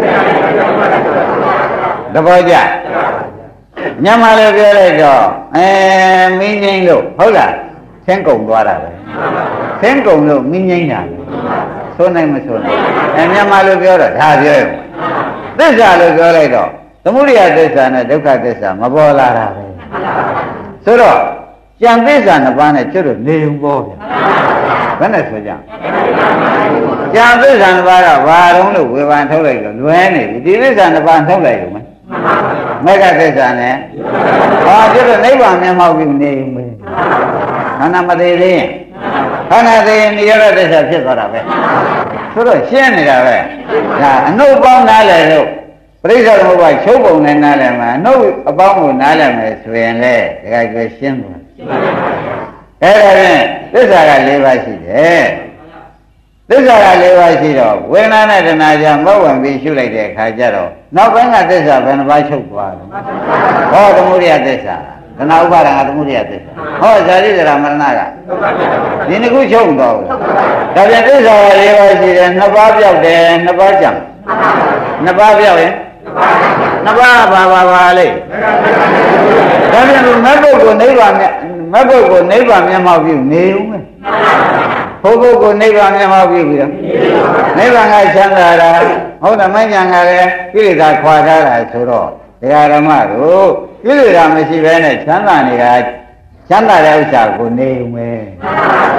đâu bao giờ nhà mà lấy cái này cho eh mình nhìn đượcဟုတ်လားဆင်းကုန်သွားတာပဲဆင်းကုန်လို့မင်းငိမ့်တာဆိုနိုင်မဆိုနိုင်အဲမြန်မာလိုပြောတော့ဒါပြောရုံသစ္စာလို့ပြောလိုက်တော့သမုဒိယသစ္စာနဲ့ဒုက္ခသစ္စာမပေါ်လာတာပဲဆိုတော့ကြံသစ္စာနှစ်ပါးနဲ့ကျွတ်လို့နေုံပေါ်ဗျဘယ်နဲ့ဆိုကြကြံသစ္စာနှစ်ပါးကဘာတုံးလို့ဝေဖန်ထုတ်လိုက်လို့လွဲနေပြီဒီသစ္စာနှစ်ပါးထုတ်လိုက်ရုံပဲမေဃသစ္စာနဲ့ဟောကျွတ်လို့နိဗ္ဗာန်မျက်မှောက်ပြီးနေုံပဲခန္ဓာမသေးသေးခန္ဓာသေးရင်နိရောဓသစ္စာဖြစ်သွားတာပဲဆိုတော့ရှင်းနေတာပဲဒါအနုပေါင်းနားလည်လို့ပရိစ္ဆေသမုပ္ပါချုပ်ပုံနဲ့နားလည်မှာအနုအပေါင်းကိုနားလည်မယ်ဆိုရင်လေဒါကကျွရှင်းသွားအဲ့ဒါဖြင့်သစ္စာက၄ပါးရှိတယ်သစ္စာက၄ပါးရှိတော့ဝေဒနာနဲ့တဏှာကြောင့်မဝင်ပြီးရှုလိုက်တဲ့အခါကျတော့နောက်ပိုင်းကသစ္စာဘယ်နှပါးချုပ်သွားလဲဟောသမုဒိယသစ္စာသနာဥပါဒံကသမုဒိယသစ္စာဟောဇာတိဇရာမရဏကဒီနှစ်ခုချုပ်တော့ဒါပြန်သစ္စာ၄ပါးရှိတယ်နှစ်ပါးပြောက်တယ်နှစ်ပါးကြံနှစ်ပါးပြောက်ရင်နှစ်ပါးပါပါပါလေဒါပြန်မက်ဘုတ်ကိုနိဗ္ဗာန်မက်ဘုတ်ကိုနိဗ္ဗာန်မျက်မှောက်ပြုနေဦးမယ်ဘုဘုတ်ကိုနိဗ္ဗာန်မျက်မှောက်ပြုပြီးတော့နိဗ္ဗာန်ကချမ်းသာတာဟုတ်တယ်မဉ္ဇဏ်ကလည်းကိလေသာခွာထားတာဆိုတော့ဒကာဓမ္မတို့ကိလေသာမရှိဘဲနဲ့ချမ်းသာနေတာချမ်းသာတဲ့ဥစ္စာကိုနေဦးမယ်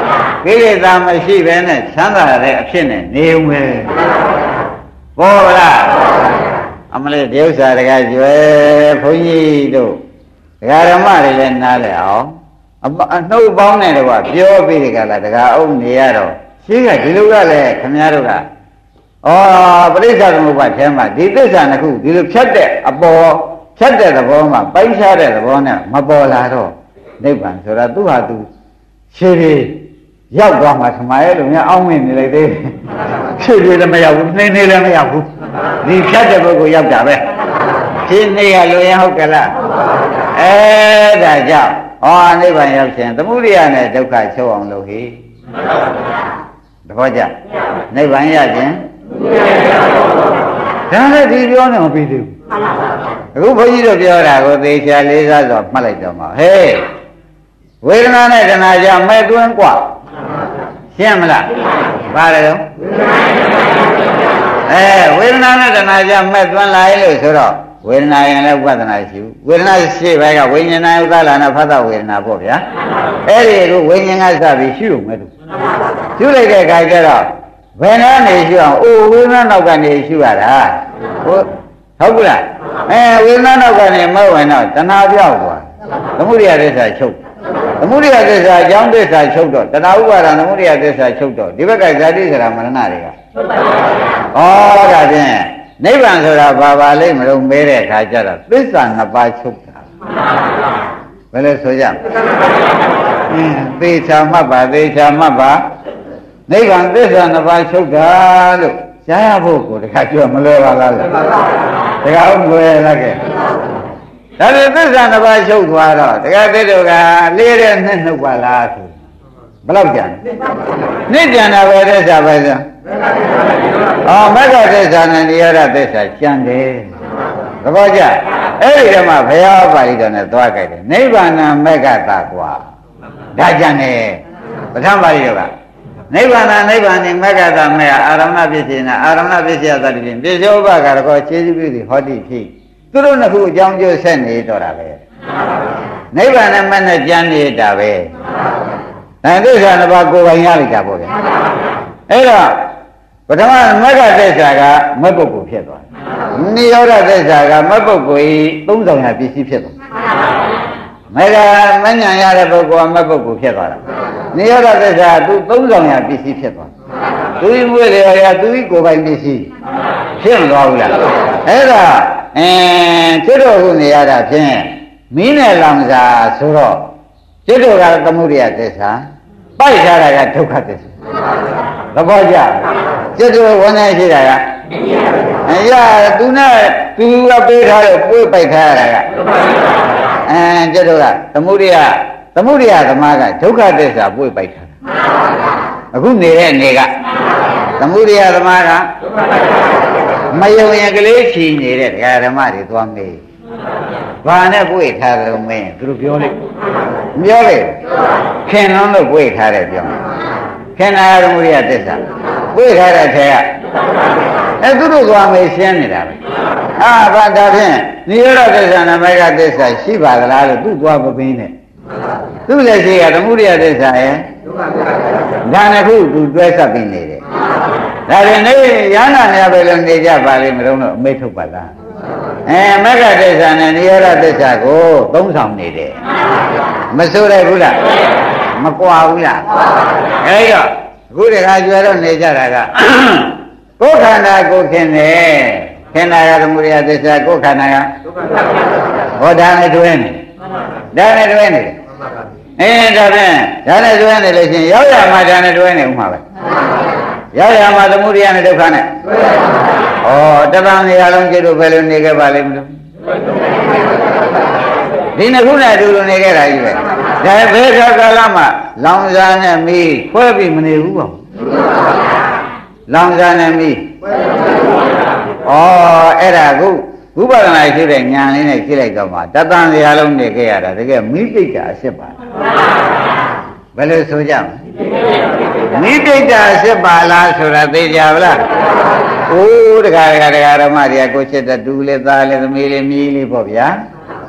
ကိလေသာမရှိဘဲနဲ့ချမ်းသာတဲ့အဖြစ်နဲ့နေဦးမယ်ပေါ်လားအမလေးဒီဥစ္စာတကကျွဲဘုန်းကြီးတို့ဒကာဓမ္မတွေလည်းနားလည်အောင်အနှုတ်ပေါင်းနဲ့တော့ပြောပြီးဒီကလာဒကာအုပ်နေရတော့ရှိကဒီလိုကလည်းခမည်းတော်ကဩပရိစ္ဆေသမုပ္ပါဒ်ထဲမှာဒီသစ္စာနှစ်ခုဒီလိုဖြတ်တဲ့အပေါ်ဖြတ်တဲ့သဘောမှာပိုင်းခြားတဲ့သဘောနဲ့မပေါ်လာတော့နိဗ္ဗာန်ဆိုတာသူ့ဟာသူရှင်းပြီးရောက်သွားမှာထမရဲ့လို့များအောင်းမင်းနေလိုက်သေးရှင်းပြီးလည်းမရောက်ဘူးနှင်းနေလည်းမရောက်ဘူးဒီဖြတ်တဲ့ဘုကိုရောက်တာပဲရှင်းနေရလို့ရဟုတ်ကလားအဲဒါကြောင့်ဟောနိဗ္ဗာန်ရောက်ခြင်းသမုဒိယနဲ့ဒုက္ခချုပ်အောင်လုပ်ဟိတပည့်ကြနိဗ္ဗာန်ရခြင်းဒါလည်းဒီပြောနေမပြီးသေးဘူးအခုဘုန်းကြီးတို့ပြောတာကိုသေချာလေးစားစွာမှတ်လိုက်တော့မှာဟေးဝေဒနာနဲ့တဏှာကြောင့်မဲ့တွင်းกว่าရှင်းမလားဘာလဲတော့အဲဝေဒနာနဲ့တဏှာကြောင့်မဲ့တွင်းလာလို့ဆိုတော့ဝေဒနာရင်လည်းဥပဒနာရှိဘူးဝေဒနာရှိဘဲကဝိညာဏဥဒ္ဒလာနာဖတ်တာဝေဒနာပေါ့ဗျာအဲ့ဒီကိုဝိညာဉ်ကစပြီးရှို့မယ်လို့ရှိလိုက်တဲ့အခါကျတော့ဘယ်နဲ့နေရှိအောင်အိုဝေဒနာနောက်ကနေရှိရတာဟုတ်ဟုတ်ကလားအဲဝေဒနာနောက်ကနေမဟုတ်ရင်တော့တဏှာပြောက်သွားသမုဒိယသစ္စာချုပ်သမုဒိယသစ္စာအကြောင်းသစ္စာချုပ်တော့တဏှာဥပါဒသမုဒိယသစ္စာချုပ်တော့ဒီဘက်ကဇာတိစရာမရဏတွေကချုပ်ပါဘူးဩဒါဖြင့်နိဗ္ဗာန်ဆိုတာဘာပါလိမ့်မလို့မဲတဲ့အခါကျတော့သစ္စာနှစ်ပါးချုပ်တာဘယ်လိုဆိုကြအင်းသေချာမှတ်ပါသေချာမှတ်ပါနိဗ္ဗာန်သစ္စာနှစ်ပါးချုပ်တာလို့ကြားရဖို့ကိုတခါပြောမလွယ်ပါလားတခါဦးလွယ်လားကဲဒါပေမဲ့သစ္စာနှစ်ပါးချုပ်သွားတော့တခါတည်းတို့ကလေးတဲ့နှစ်နှုတ်ပါလားဆိုဘယ်လောက်ကြံနှစ်ကြံတာပဲသစ္စာပဲဆိုအော်မဂ္ဂသစ္စာနဲ့နိရောဓသစ္စာကြံတယ်သဘောကျအဲ့ဒီတော့မှဘုရားပါဠိတော်နဲ့သွားကြတယ်နိဗ္ဗာန်မဂ္ဂတာကွာဒါကြံတယ်ပဋ္ဌာန်းပါဠိတော်ကနိဗ္ဗာန်နိဗ္ဗာန်နိမဂ္ဂတာမေအာရမဏပစ္စေနာအာရမဏပစ္စယသတ္တိဖြင့်ပစ္စေဥပကာရကောခြေစုပြုသည်ဟောတိဖြစ်သူတို့နှစ်ခုအကြောင်းကျိုးဆက်နေတော့တာပဲနိဗ္ဗာန်နဲ့မနဲ့ကြံနေတာပဲအဲသစ္စာနှစ်ပါးကိုယ်ပိုင်ရလိုက်တာပေါ့ဗျအဲ့တော့ပထမမဂ္ဂသစ္စာကမတ်ပုဂ္ဂိုလ်ဖြစ်သွားတယ်နိရောဓသစ္စာကမတ်ပုဂ္ဂိုလ်ဤသုံးဆောင်ရပစ္စည်းဖြစ်သွားမေဃမဉ္ဇဏ်ရတဲ့ပုဂ္ဂိုလ်ကမတ်ပုဂ္ဂိုလ်ဖြစ်သွားတာနိရောဓသစ္စာသူသုံးဆောင်ရပစ္စည်းဖြစ်သွားသူဤမွေလေရသူဤကိုယ်ပိုင်ပစ္စည်းဖြစ်မသွားဘူးလားအဲ့ဒါအဲကျွတ်တော်ခုနေရတာဖြင့်မင်းနဲ့လောင်စာဆိုတော့ကျွတ်တော်ကသမုဒိယသစ္စာပိုက်ထားတာကဒုက္ခသစ္စာသဘောကျကျွတ်တော်ဝန်နေရှိတာကအဲရသူနဲ့သူကပေးထားလို့ပွေးပိုက်ထားရတာကအဲကျွတ်တော်ကသမုဒိယသမုဒိယသမားကဒုက္ခသစ္စာပွေးပိုက်ထားတာအခုနေတဲ့နေကသမုဒိယသမားကမယုံရင်ကလေးချီနေတဲ့ဒကာဓမ္မတွေသွားမေးဘာနဲ့ပွေထားတယ်လို့မင်းသူတို့ပြောလိုက်မပြောလေခင်လုံးလို့ပွေထားတယ်ပြောခင်နာသမုဒိယသစ္စာပွေထားတဲ့ထဲကအဲသူတို့သွားမေးရှင်းနေတာပဲအာဘာဒါဖြင့်နိရောဓသစ္စာနဲ့မဂ္ဂသစ္စာရှိပါသလားလို့သူသွားမပင်းနဲ့သူလည်းရှိကသမုဒိယသစ္စာရဲ့ဒါနဲ့ခုသူတွဲဆက်ပြီးနေတယ်ဒါရင်နေရဟနာများပဲလို့နေကြပါလိမ့်မလို့တော့အမိတ်ထုတ်ပါလားအဲမဂ္ဂသစ္စာနဲ့နိရောဓသစ္စာကိုသုံးဆောင်နေတယ်မဆိုးရဘူးလားမကွာဘူးလားအဲဒီတော့အခုတခါကျွဲတော့နေကြတာကကိုယ်ခန္ဓာကိုယ်ခင်တယ်ခန္ဓာကသမုဒိယသစ္စာကိုယ်ခန္ဓာကဟောဒါနဲ့တွဲနေဒါနဲ့တွဲနေအဲဒါဖြင့်ဒါနဲ့တွဲနေလို့ရှိရင်ရောက်ရမှာဒါနဲ့တွဲနေဥမှာပဲရောက်ရမှာသမုဒိယနဲ့ဒုက္ခနဲ့ဩတပံနေရာလုံးကျတော့ဘယ်လိုနေခဲ့ပါလိမ့်မလို့ဒီနှစ်ခုနဲ့အတူတူနေခဲ့တာကြီးပဲဒါဘယ်ခါကာလမှလောင်စာနဲ့မီးခွဲပြီးမနေဘူးပေါ့လောင်စာနဲ့မီးဩအဲ့ဒါခုဝိပဿနာရှိတဲ့ဉာဏ်လေးနဲ့ကြည့်လိုက်တော့မှတပံနေရာလုံးနေခဲ့ရတာတကယ်မီးတိတ်တာအစ်ပါဘယ်လိုဆိုကြမလဲမိတိတ်တာဖြစ်ပါလားဆိုတာသိကြပါလားအိုးတခါတခါတခါဓမ္မတွေကကိုချစ်တဲ့ဒူလေးသားလေးသမီးလေးမြီးလေးပေါ့ဗျာ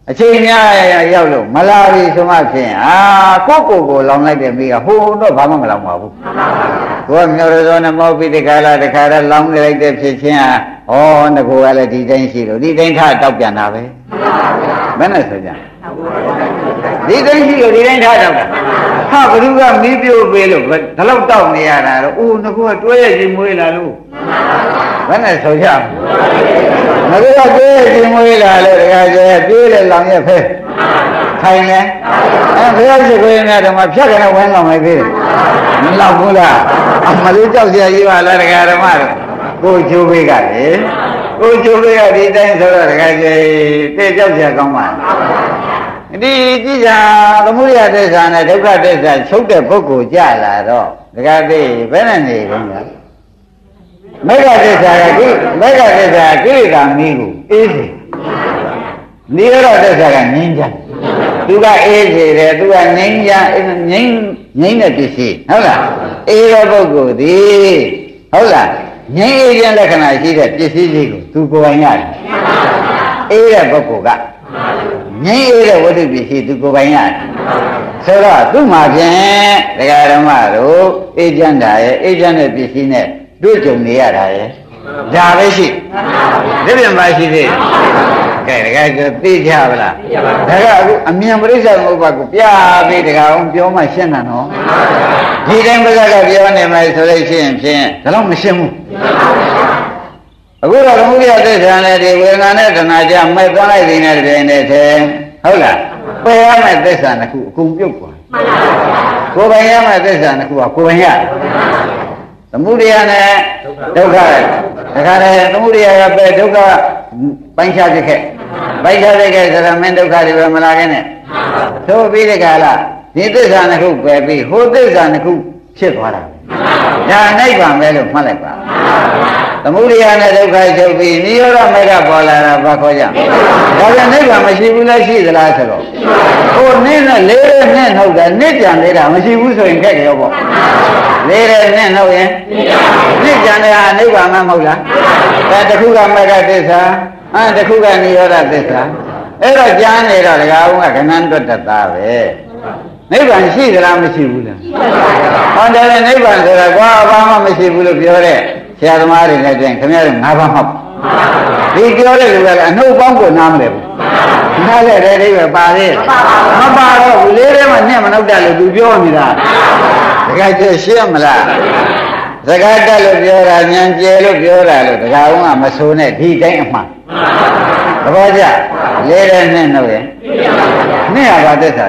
အချိန်များရောက်လို့မလာပြီဆိုမှဖြင့်အာကိုကိုကိုလောင်လိုက်တဲ့မိကဟိုတော့ဘာမှမလောင်ပါဘူးကိုကမြော်ရစောနဲ့မောပြီးတခါလာတခါတော့လောင်လိုက်တဲ့ဖြစ်ချင်းဟာဩငါကလည်းဒီတိုင်းရှိလို့ဒီတိုင်းထတောက်ပြန်တာပဲဘယ်နဲ့ဆိုကြဒီတိုင်းရှိလို့ဒီတိုင်းထတောက်တာဟာဘ누구ကမီးပြို့ပေးလို့ဒီလောက်တောက်နေရတာတော့အိုးငါကတွဲရည်မွေးလာလို့ဘယ်နဲ့ဆိုကြမကကပြေးခြင်းမွေးလာလို့တခါကျပြေးလေလောင်ရက်ဖဲထိုင်လေအဲဘုရားရှိခိုးနေတော့မှဖြတ်ကနေဝန်းလောင်လိုက်သေးတယ်မလောက်ဘူးလားအမလေးကြောက်ကြကြီးပါလားတခါဓမ္မတို့ကိုချိုးပေးကလေကိုချိုးပေးကဒီတိုင်းဆိုတော့တခါကျတဲ့ကြောက်ကြကောင်းပါဒီကြည့်ကြသမုဒယသစ္စာနဲ့ဒုက္ခသစ္စာချုပ်တဲ့ပုဂ္ဂိုလ်ကြလာတော့တခါတည်းဘယ်နဲ့နေကုန်လဲမေဃသစ္စာကကိမေဃသစ္စာကိလေသာမီးကိုအေးစေနိရောဓသစ္စာကငြိမ်းချမ်းသူကအေးစေတယ်သူကငြိမ်းချမ်းငြိမ်းငြိမ်းတဲ့ပစ္စည်းဟုတ်လားအေးတဲ့ပုဂ္ဂိုလ်ဒီဟုတ်လားငြိမ်းအေးခြင်းလက္ခဏာရှိတဲ့ပစ္စည်းလေးကိုသူကိုယ်ပိုင်ရတယ်အေးတဲ့ပုဂ္ဂိုလ်ကငြိမ်းအေးတဲ့ဝတ္ထုပစ္စည်းသူကိုယ်ပိုင်ရတယ်ဆိုတော့သူ့မှာဖြင့်တရားဓမ္မတို့အေးချမ်းတာရဲ့အေးချမ်းတဲ့ပစ္စည်းနဲ့တွေ့ကြုံနေရတာရဲ့ဒါပဲရှိဒီပြန်ပါရှိသေးကဲတကယ်ကျသိကြပါလားဒါကအခုအမြင်ပရိစ္ဆေသမုပ္ပါကိုပြပြီးတကအောင်ပြောမှရှင်းတာနော်ဒီတိုင်းပဇက်ကပြောနေမယ်ဆိုလို့ရှိရင်ဖြင့်ဒါတော့မရှင်းဘူးအခုတော့သမုဒယသစ္စာနဲ့ဒီဝေဒနာနဲ့တဏှာကြမဲ့သွားလိုက်နေတဲ့တပြိုင်တည်းထဲဟုတ်လားပယ်ရမယ့်သစ္စာတစ်ခုအကုန်ပြုတ်သွားကိုယ်ပိုင်ရမယ့်သစ္စာတစ်ခုကကိုယ်ပိုင်ရသမုဒယနဲ့ဒုက္ခတခါတည်းသမုဒယကပဲဒုက္ခပိုင်းခြားဖြစ်ခဲ့ပိုင်းခြားဖြစ်ခဲ့ဆိုတော့မင်းဒုက္ခတွေပဲမလာခဲ့နဲ့သို့ပြီးတခါလားဒီသစ္စာနှစ်ခုပယ်ပြီးဟိုသစ္စာနှစ်ခုဖြစ်သွားတာဒါနိဗ္ဗာန်ပဲလို့မှတ်လိုက်ပါသမုဒယနဲ့ဒုက္ခချုပ်ပြီးနိရောဓမေဃပေါ်လာတာဘာခေါ်ကြဒါပြန်နိဗ္ဗာန်မရှိဘူးလားရှိသလားဆိုတော့ဟိုနင်းနဲ့လေးတဲ့နဲ့နှုတ်တာနှစ်ကြံသေးတာမရှိဘူးဆိုရင်ခက်တယ်ရောပေါ့လေးတဲ့နဲ့နှုတ်ရင်နှစ်ကြံတဲ့ဟာနိဗ္ဗာန်မဟုတ်လားဒါတစ်ခုကမေဃသစ္စာအဲတစ်ခုကနိရောဓသစ္စာအဲ့တော့ကြားနေတော့ဒကာဦးကခဏတွတ်တတ်တာပဲနိဗ္ဗာန်ရှိသလားမရှိဘူးလားဟောတယ်နိဗ္ဗာန်ဆိုတာကွာဘာမှမရှိဘူးလို့ပြောတဲ့ဆရာသမားတွေနဲ့တင်ခင်ဗျားတို့ငါးပါးမှတ်ဒီပြောတဲ့လူကလည်းအနှုတ်ပေါင်းကိုနားမလဲဘူးနားလဲတဲ့အိဗယ်ပါသေးမပါတော့ဘူးလေးထဲမှာနဲ့မနှုတ်တတ်လို့သူပြောနေတာတခါကျရှင်းမလားစကားတက်လို့ပြောတာဉာဏ်ကျဲလို့ပြောတာလို့တခါကမဆိုးနဲ့ဒီတိုင်းအမှန်သဘောကျလေးထဲနဲ့နှုတ်ရင်နဲ့ရပါသက်သာ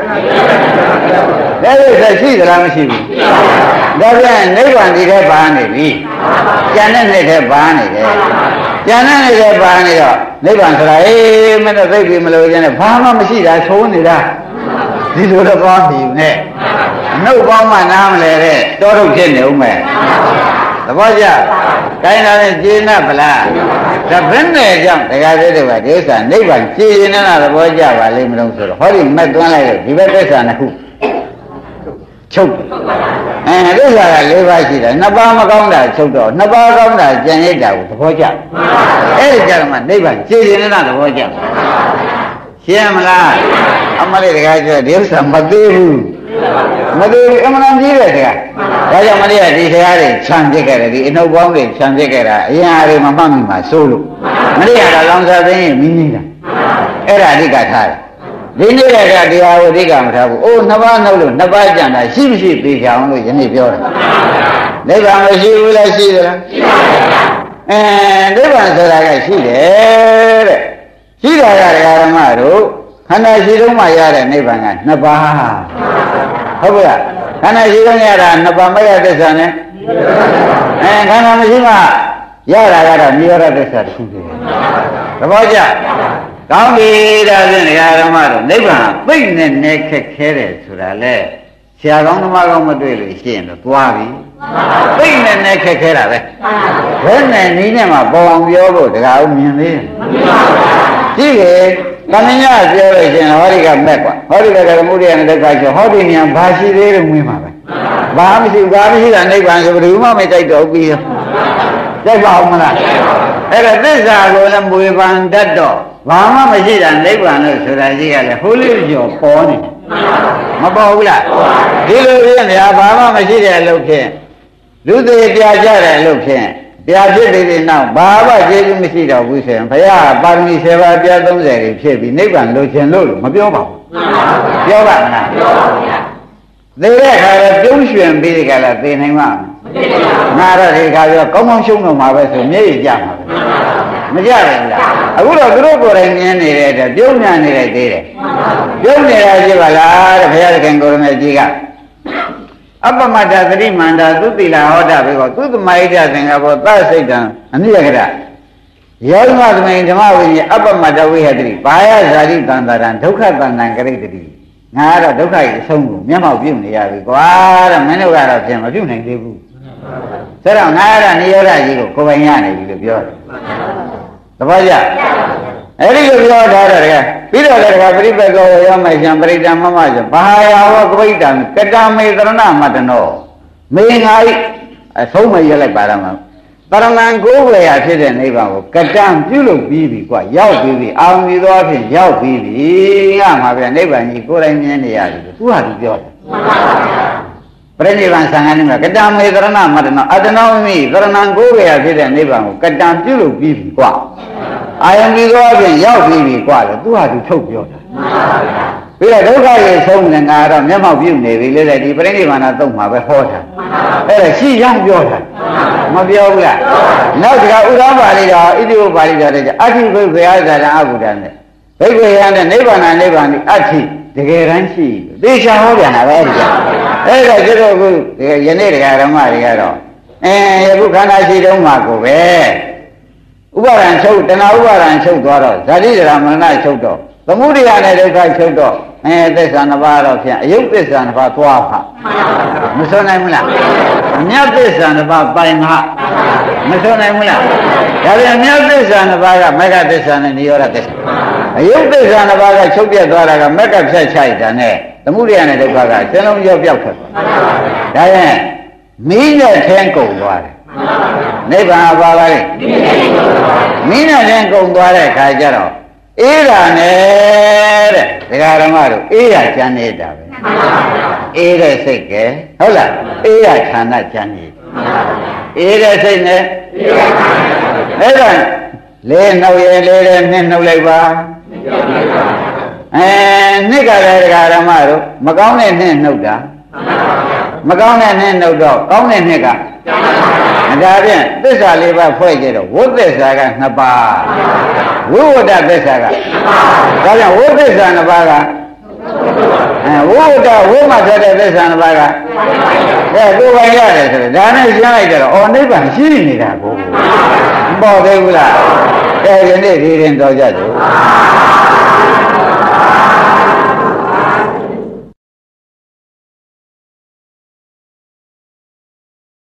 တယ်ဒါလို့ရှိသလားမရှိဘူးဒါပြန်နိဗ္ဗာန်ဒီထဲပါနေပြီကျန်တဲ့နေ့ထဲပါနေတယ်ကျန်တဲ့နေ့ထဲပါနေတော့နိဗ္ဗာန်ဆိုတာအေးမင်းတို့သိပြီမလို့ကျန်တဲ့ဘာမှမရှိတာသုံးနေတာဒီလိုတော့ကောင်းပြီနဲ့နှုတ်ပေါင်းမှနားမလဲတဲ့တောထုတ်ဖြစ်နေဦးမယ်သဘောကျတိုင်းလာတဲ့ကျေနပ်ပလားဒါဘယ်နဲ့ကြောင့်တရားသေးတွေကဒီဥစ္စာနိဗ္ဗာန်ကြည်ရင်လည်းသဘောကျပါလိမ့်မလို့ဆိုတော့ဟောဒီမက်သွန်းလိုက်လို့ဒီဘက်သစ္စာနှစ်ခုချုပ်အဲသစ္စာက၄ပါးရှိတယ်နှစ်ပါးမကောင်းတာချုပ်တော့နှစ်ပါးကောင်းတာကြံရစ်တာကိုသဘောကျအဲ့ဒီကြတော့မှနိဗ္ဗာန်ကြည်ရင်လည်းသဘောကျရှင်းမလားအမလေးတကားပြောဒီဥစ္စာမသေးဘူးမသေးဘူးအမှန်တမ်းကြီးတယ်တကားဒါကြောင့်မလေးကဒီတရားတွေခြံပြစ်ခဲ့တယ်ဒီအနှုတ်ပေါင်းတွေခြံပြစ်ခဲ့တာအရင်အားတွေမမှတ်မိမှစိုးလို့မလေးကတော့လောင်စာသိရင်မင်းနေတာအဲ့ဒါအဓိကထားတယ်ဒီနေ့ကတရားကိုအဓိကမထားဘူးအိုးနှစ်ပါးနှုတ်လို့နှစ်ပါးကြံတာရှိမရှိသိကြအောင်လို့ယနေ့ပြောတယ်နိဗ္ဗာန်မရှိဘူးလားရှိသလားရှိပါဘူးအဲနိဗ္ဗာန်ဆိုတာကရှိတယ်တဲ့ရှိတာကတရားဓမ္မတို့ခန္ဓာရှိတုံးမှရတဲ့နိဗ္ဗာန်ကနှစ်ပါးဟုတ်ကဲ့ခန္ဓာရှိတုံးရတာနှစ်ပါးမရသစ္စာနဲ့အဲခန္ဓာမရှိမှရတာကတော့နိရောဓသစ္စာတစ်ခုတည်းသဘောကျကောင်းပြီဒါဖြင့်တရားဓမ္မတို့နိဗ္ဗာန်သိနဲ့နဲ့ခက်ခဲတယ်ဆိုတာလေဆရာကောင်းသမားကောင်းမတွေ့လို့ရှိရင်တော့သွားပြီသိနဲ့နဲ့ခက်ခဲတာပဲဘယ်နဲ့နည်းနဲ့မှပေါ်အောင်ပြောဖို့တရားဦးမြင်သေးရှိတယ်တဏှာပြောလို့ရှိရင်ဟောဒီကမက်ကွာဟောဒီကဓမ္မုဒိယနဲ့တက္ကကျော်ဟောဒီဉာဏ်ဘာရှိသေးလို့မင်းပါပဲဘာမရှိဘာမရှိတာနိဗ္ဗာန်ဆိုဘယ်သူမှမတိုက်တော့ပြီးရောတိုက်ပါအောင်မလားအဲ့ဒါသစ္စာကိုလည်းမွေပန်တတ်တော့ဘာမှမရှိတာနိဗ္ဗာန်လို့ဆိုတာကြီးကလည်းဟိုးလေးကြော်ပေါ်နေမပေါ်ဘူးလားဒီလိုဖြစ်နေတာဘာမှမရှိတဲ့အလုပ်ဖြင့်လူသေးပြကြတဲ့အလုပ်ဖြင့်ပြဖြစ်တဲ့နောက်ဘာမှကျေးဇူးမရှိတော့ဘူးဆိုရင်ဘုရားပါရမီဆယ်ပါးပြသုံးဆယ်ကြီးဖြစ်ပြီးနိဗ္ဗာန်လိုချင်လို့မပြောပါဘူးပြောပါမလားပြောပါဗျာသေတဲ့ခါတော့ပြုံးရွှင်ပြီးဒီကလာသေနိုင်မှာငါတော့ဒီခါပြောကောင်းကောင်းရှုံးတော့မှာပဲဆိုမျက်ရည်ကျမှာပဲမကြဘူးလားအခုတော့သူတို့ကိုယ်တိုင်မြင်နေတဲ့အတွက်ပြုံးညာနေတဲ့သေးတယ်ပြုံးနေတာကြည့်ပါလားတဲ့ဘုရားခင်ကိုရမေကြီးကအပမတ္တသတိမန္တာသုတိလာဟောတာပဲကောသုတမဟိတသင်္ကဘောသစိတ်တံအနိယကရယောဂသမိန်ဓမ္မဝိညာအပမတ္တဝိဟတိဘာယဇာတိတန္တရံဒုက္ခတန္တံကရိတ္တိငါကတော့ဒုက္ခရဲ့အဆုံးကိုမျက်မှောက်ပြုနေရပြီကွာတဲ့မင်းတို့ကတော့ပြန်မပြုနိုင်သေးဘူးဆိုတော့ငါကတော့နိရောဓကြီးကိုကိုယ်ပိုင်ရနေပြီလို့ပြောတယ်သဘောကျအဲ့ဒီလိုပြောထားတယ်ကပြီးတော့လည်းကပရိပက္ခဝရောမိုင်ချံပရိဒံမမဆိုဘာယာဝကပိဋ္ဌံကတမေသရဏမတနောမေငါဤအဆုံးမရလိုက်ပါရမှာတရဏံကိုယ်ဝေယဖြစ်တဲ့နိဗ္ဗာန်ကိုကတံပြုလုပ်ပြီးပြီကွာရောက်ပြီးပြီအာရုံပြီးသောအဖြစ်ရောက်ပြီးပြီငါမှာဗျနိဗ္ဗာန်ကြီးကိုယ်တိုင်မြင်နေရတယ်သူဟာသူပြောတယ်ပရိနိဗ္ဗာန်ဆံဃာနိမကတံမေသရဏမတနောအတနောမိသရဏံကိုယ်ဝေယဖြစ်တဲ့နိဗ္ဗာန်ကိုကတံပြုလုပ်ပြီးပြီကွာအာယံပြီးတော့အပြင်ရောက်ပြီးပြီกว่าလေသူဟာသူထုတ်ပြောတာပြီးတော့ဒုက္ခရဲ့ဆုံးနေငါတော့မျက်မှောက်ပြုနေပြီလေဒီပြိဋိဘာနာသုံးမှာပဲဟောတာအဲ့ဒါရှိရောက်ပြောတာမပြောဘူးလားနောက်တကဥဒ္ဓပါဠိတော်ဣတိဝပါဠိတော်တဲ့အဋ္ဌိဘိဗေယဇာတံအဘုဒ္ဓနဲ့ဘိဗေယနဲ့နိဗ္ဗာန်နိဗ္ဗာန်ဒီအဋ္ဌိတကယ်တမ်းရှိသေချာဟောပြန်တာပဲဒီကအဲ့ဒါကျတော့ခုယနေ့တရားဓမ္မတွေကတော့အဲယခုခန္ဓာရှိတုံးမှာကိုပဲဥပါဒံချုပ်တဏှာဥပါဒံချုပ်သွားတော့ဇာတိဒရာမရဏချုပ်တော့သမုဒိယနဲ့ဒုက္ခချုပ်တော့အဲသစ္စာနှစ်ပါးတော့ဖြင့်အယုတ်သစ္စာနှစ်ပါးသွားပါမစွန့်နိုင်ဘူးလားအမြတ်သစ္စာနှစ်ပါးပိုင်မှာမစွန့်နိုင်ဘူးလားဒါပြန်အမြတ်သစ္စာနှစ်ပါးကမဂ္ဂသစ္စာနဲ့နိရောဓသစ္စာအယုတ်သစ္စာနှစ်ပါးကချုပ်ပြတ်သွားတာကမဂ္ဂဖြတ်ချိုက်တာနဲ့သမုဒိယနဲ့ဒုက္ခကစလုံးကြောပြောက်ထွက်သွားဒါရင်မီးနဲ့ထင်းကုန်သွားတယ်နိဗ္ဗာန်ပါပါလေမင်းနဲ့လည်းကုန်သွားတဲ့ခါကျတော့အေးတာနဲ့တဲ့ဒကာဓမ္မတို့အေးရကျန်နေတာပဲအေးတဲ့စိတ်ကဲဟုတ်လားအေးရဌာနကျန်နေအေးတဲ့စိတ်နဲ့အဲ့ဒါလေးနှုတ်ရဲလေးလေးနှစ်နှုတ်လိုက်ပါအဲနှစ်ကလည်းဒကာဓမ္မတို့မကောင်းတဲ့နှစ်နှုတ်တာမကောင်းတဲ့နှစ်နှုတ်တော့ကောင်းတဲ့နှစ်ကဒါဖြင့်သစ္စာလေးပါးဖွဲ့ကြတော့ဝိသစ္စာကနှစ်ပါးဝိဝဒသစ္စာကဒါကြောင့်ဝိသစ္စာနှစ်ပါးကအဲဝိဝဒဝိမဆက်တဲ့သစ္စာနှစ်ပါးကအဲသူပိုင်ရတယ်ဆိုတော့ဒါနဲ့ရှင်းလိုက်ကြတော့အော်နိဗ္ဗာန်ရှိနေတာကိုမပေါ်သေးဘူးလားအဲဒီနေ့ဒီရင်တော်ကြတယ်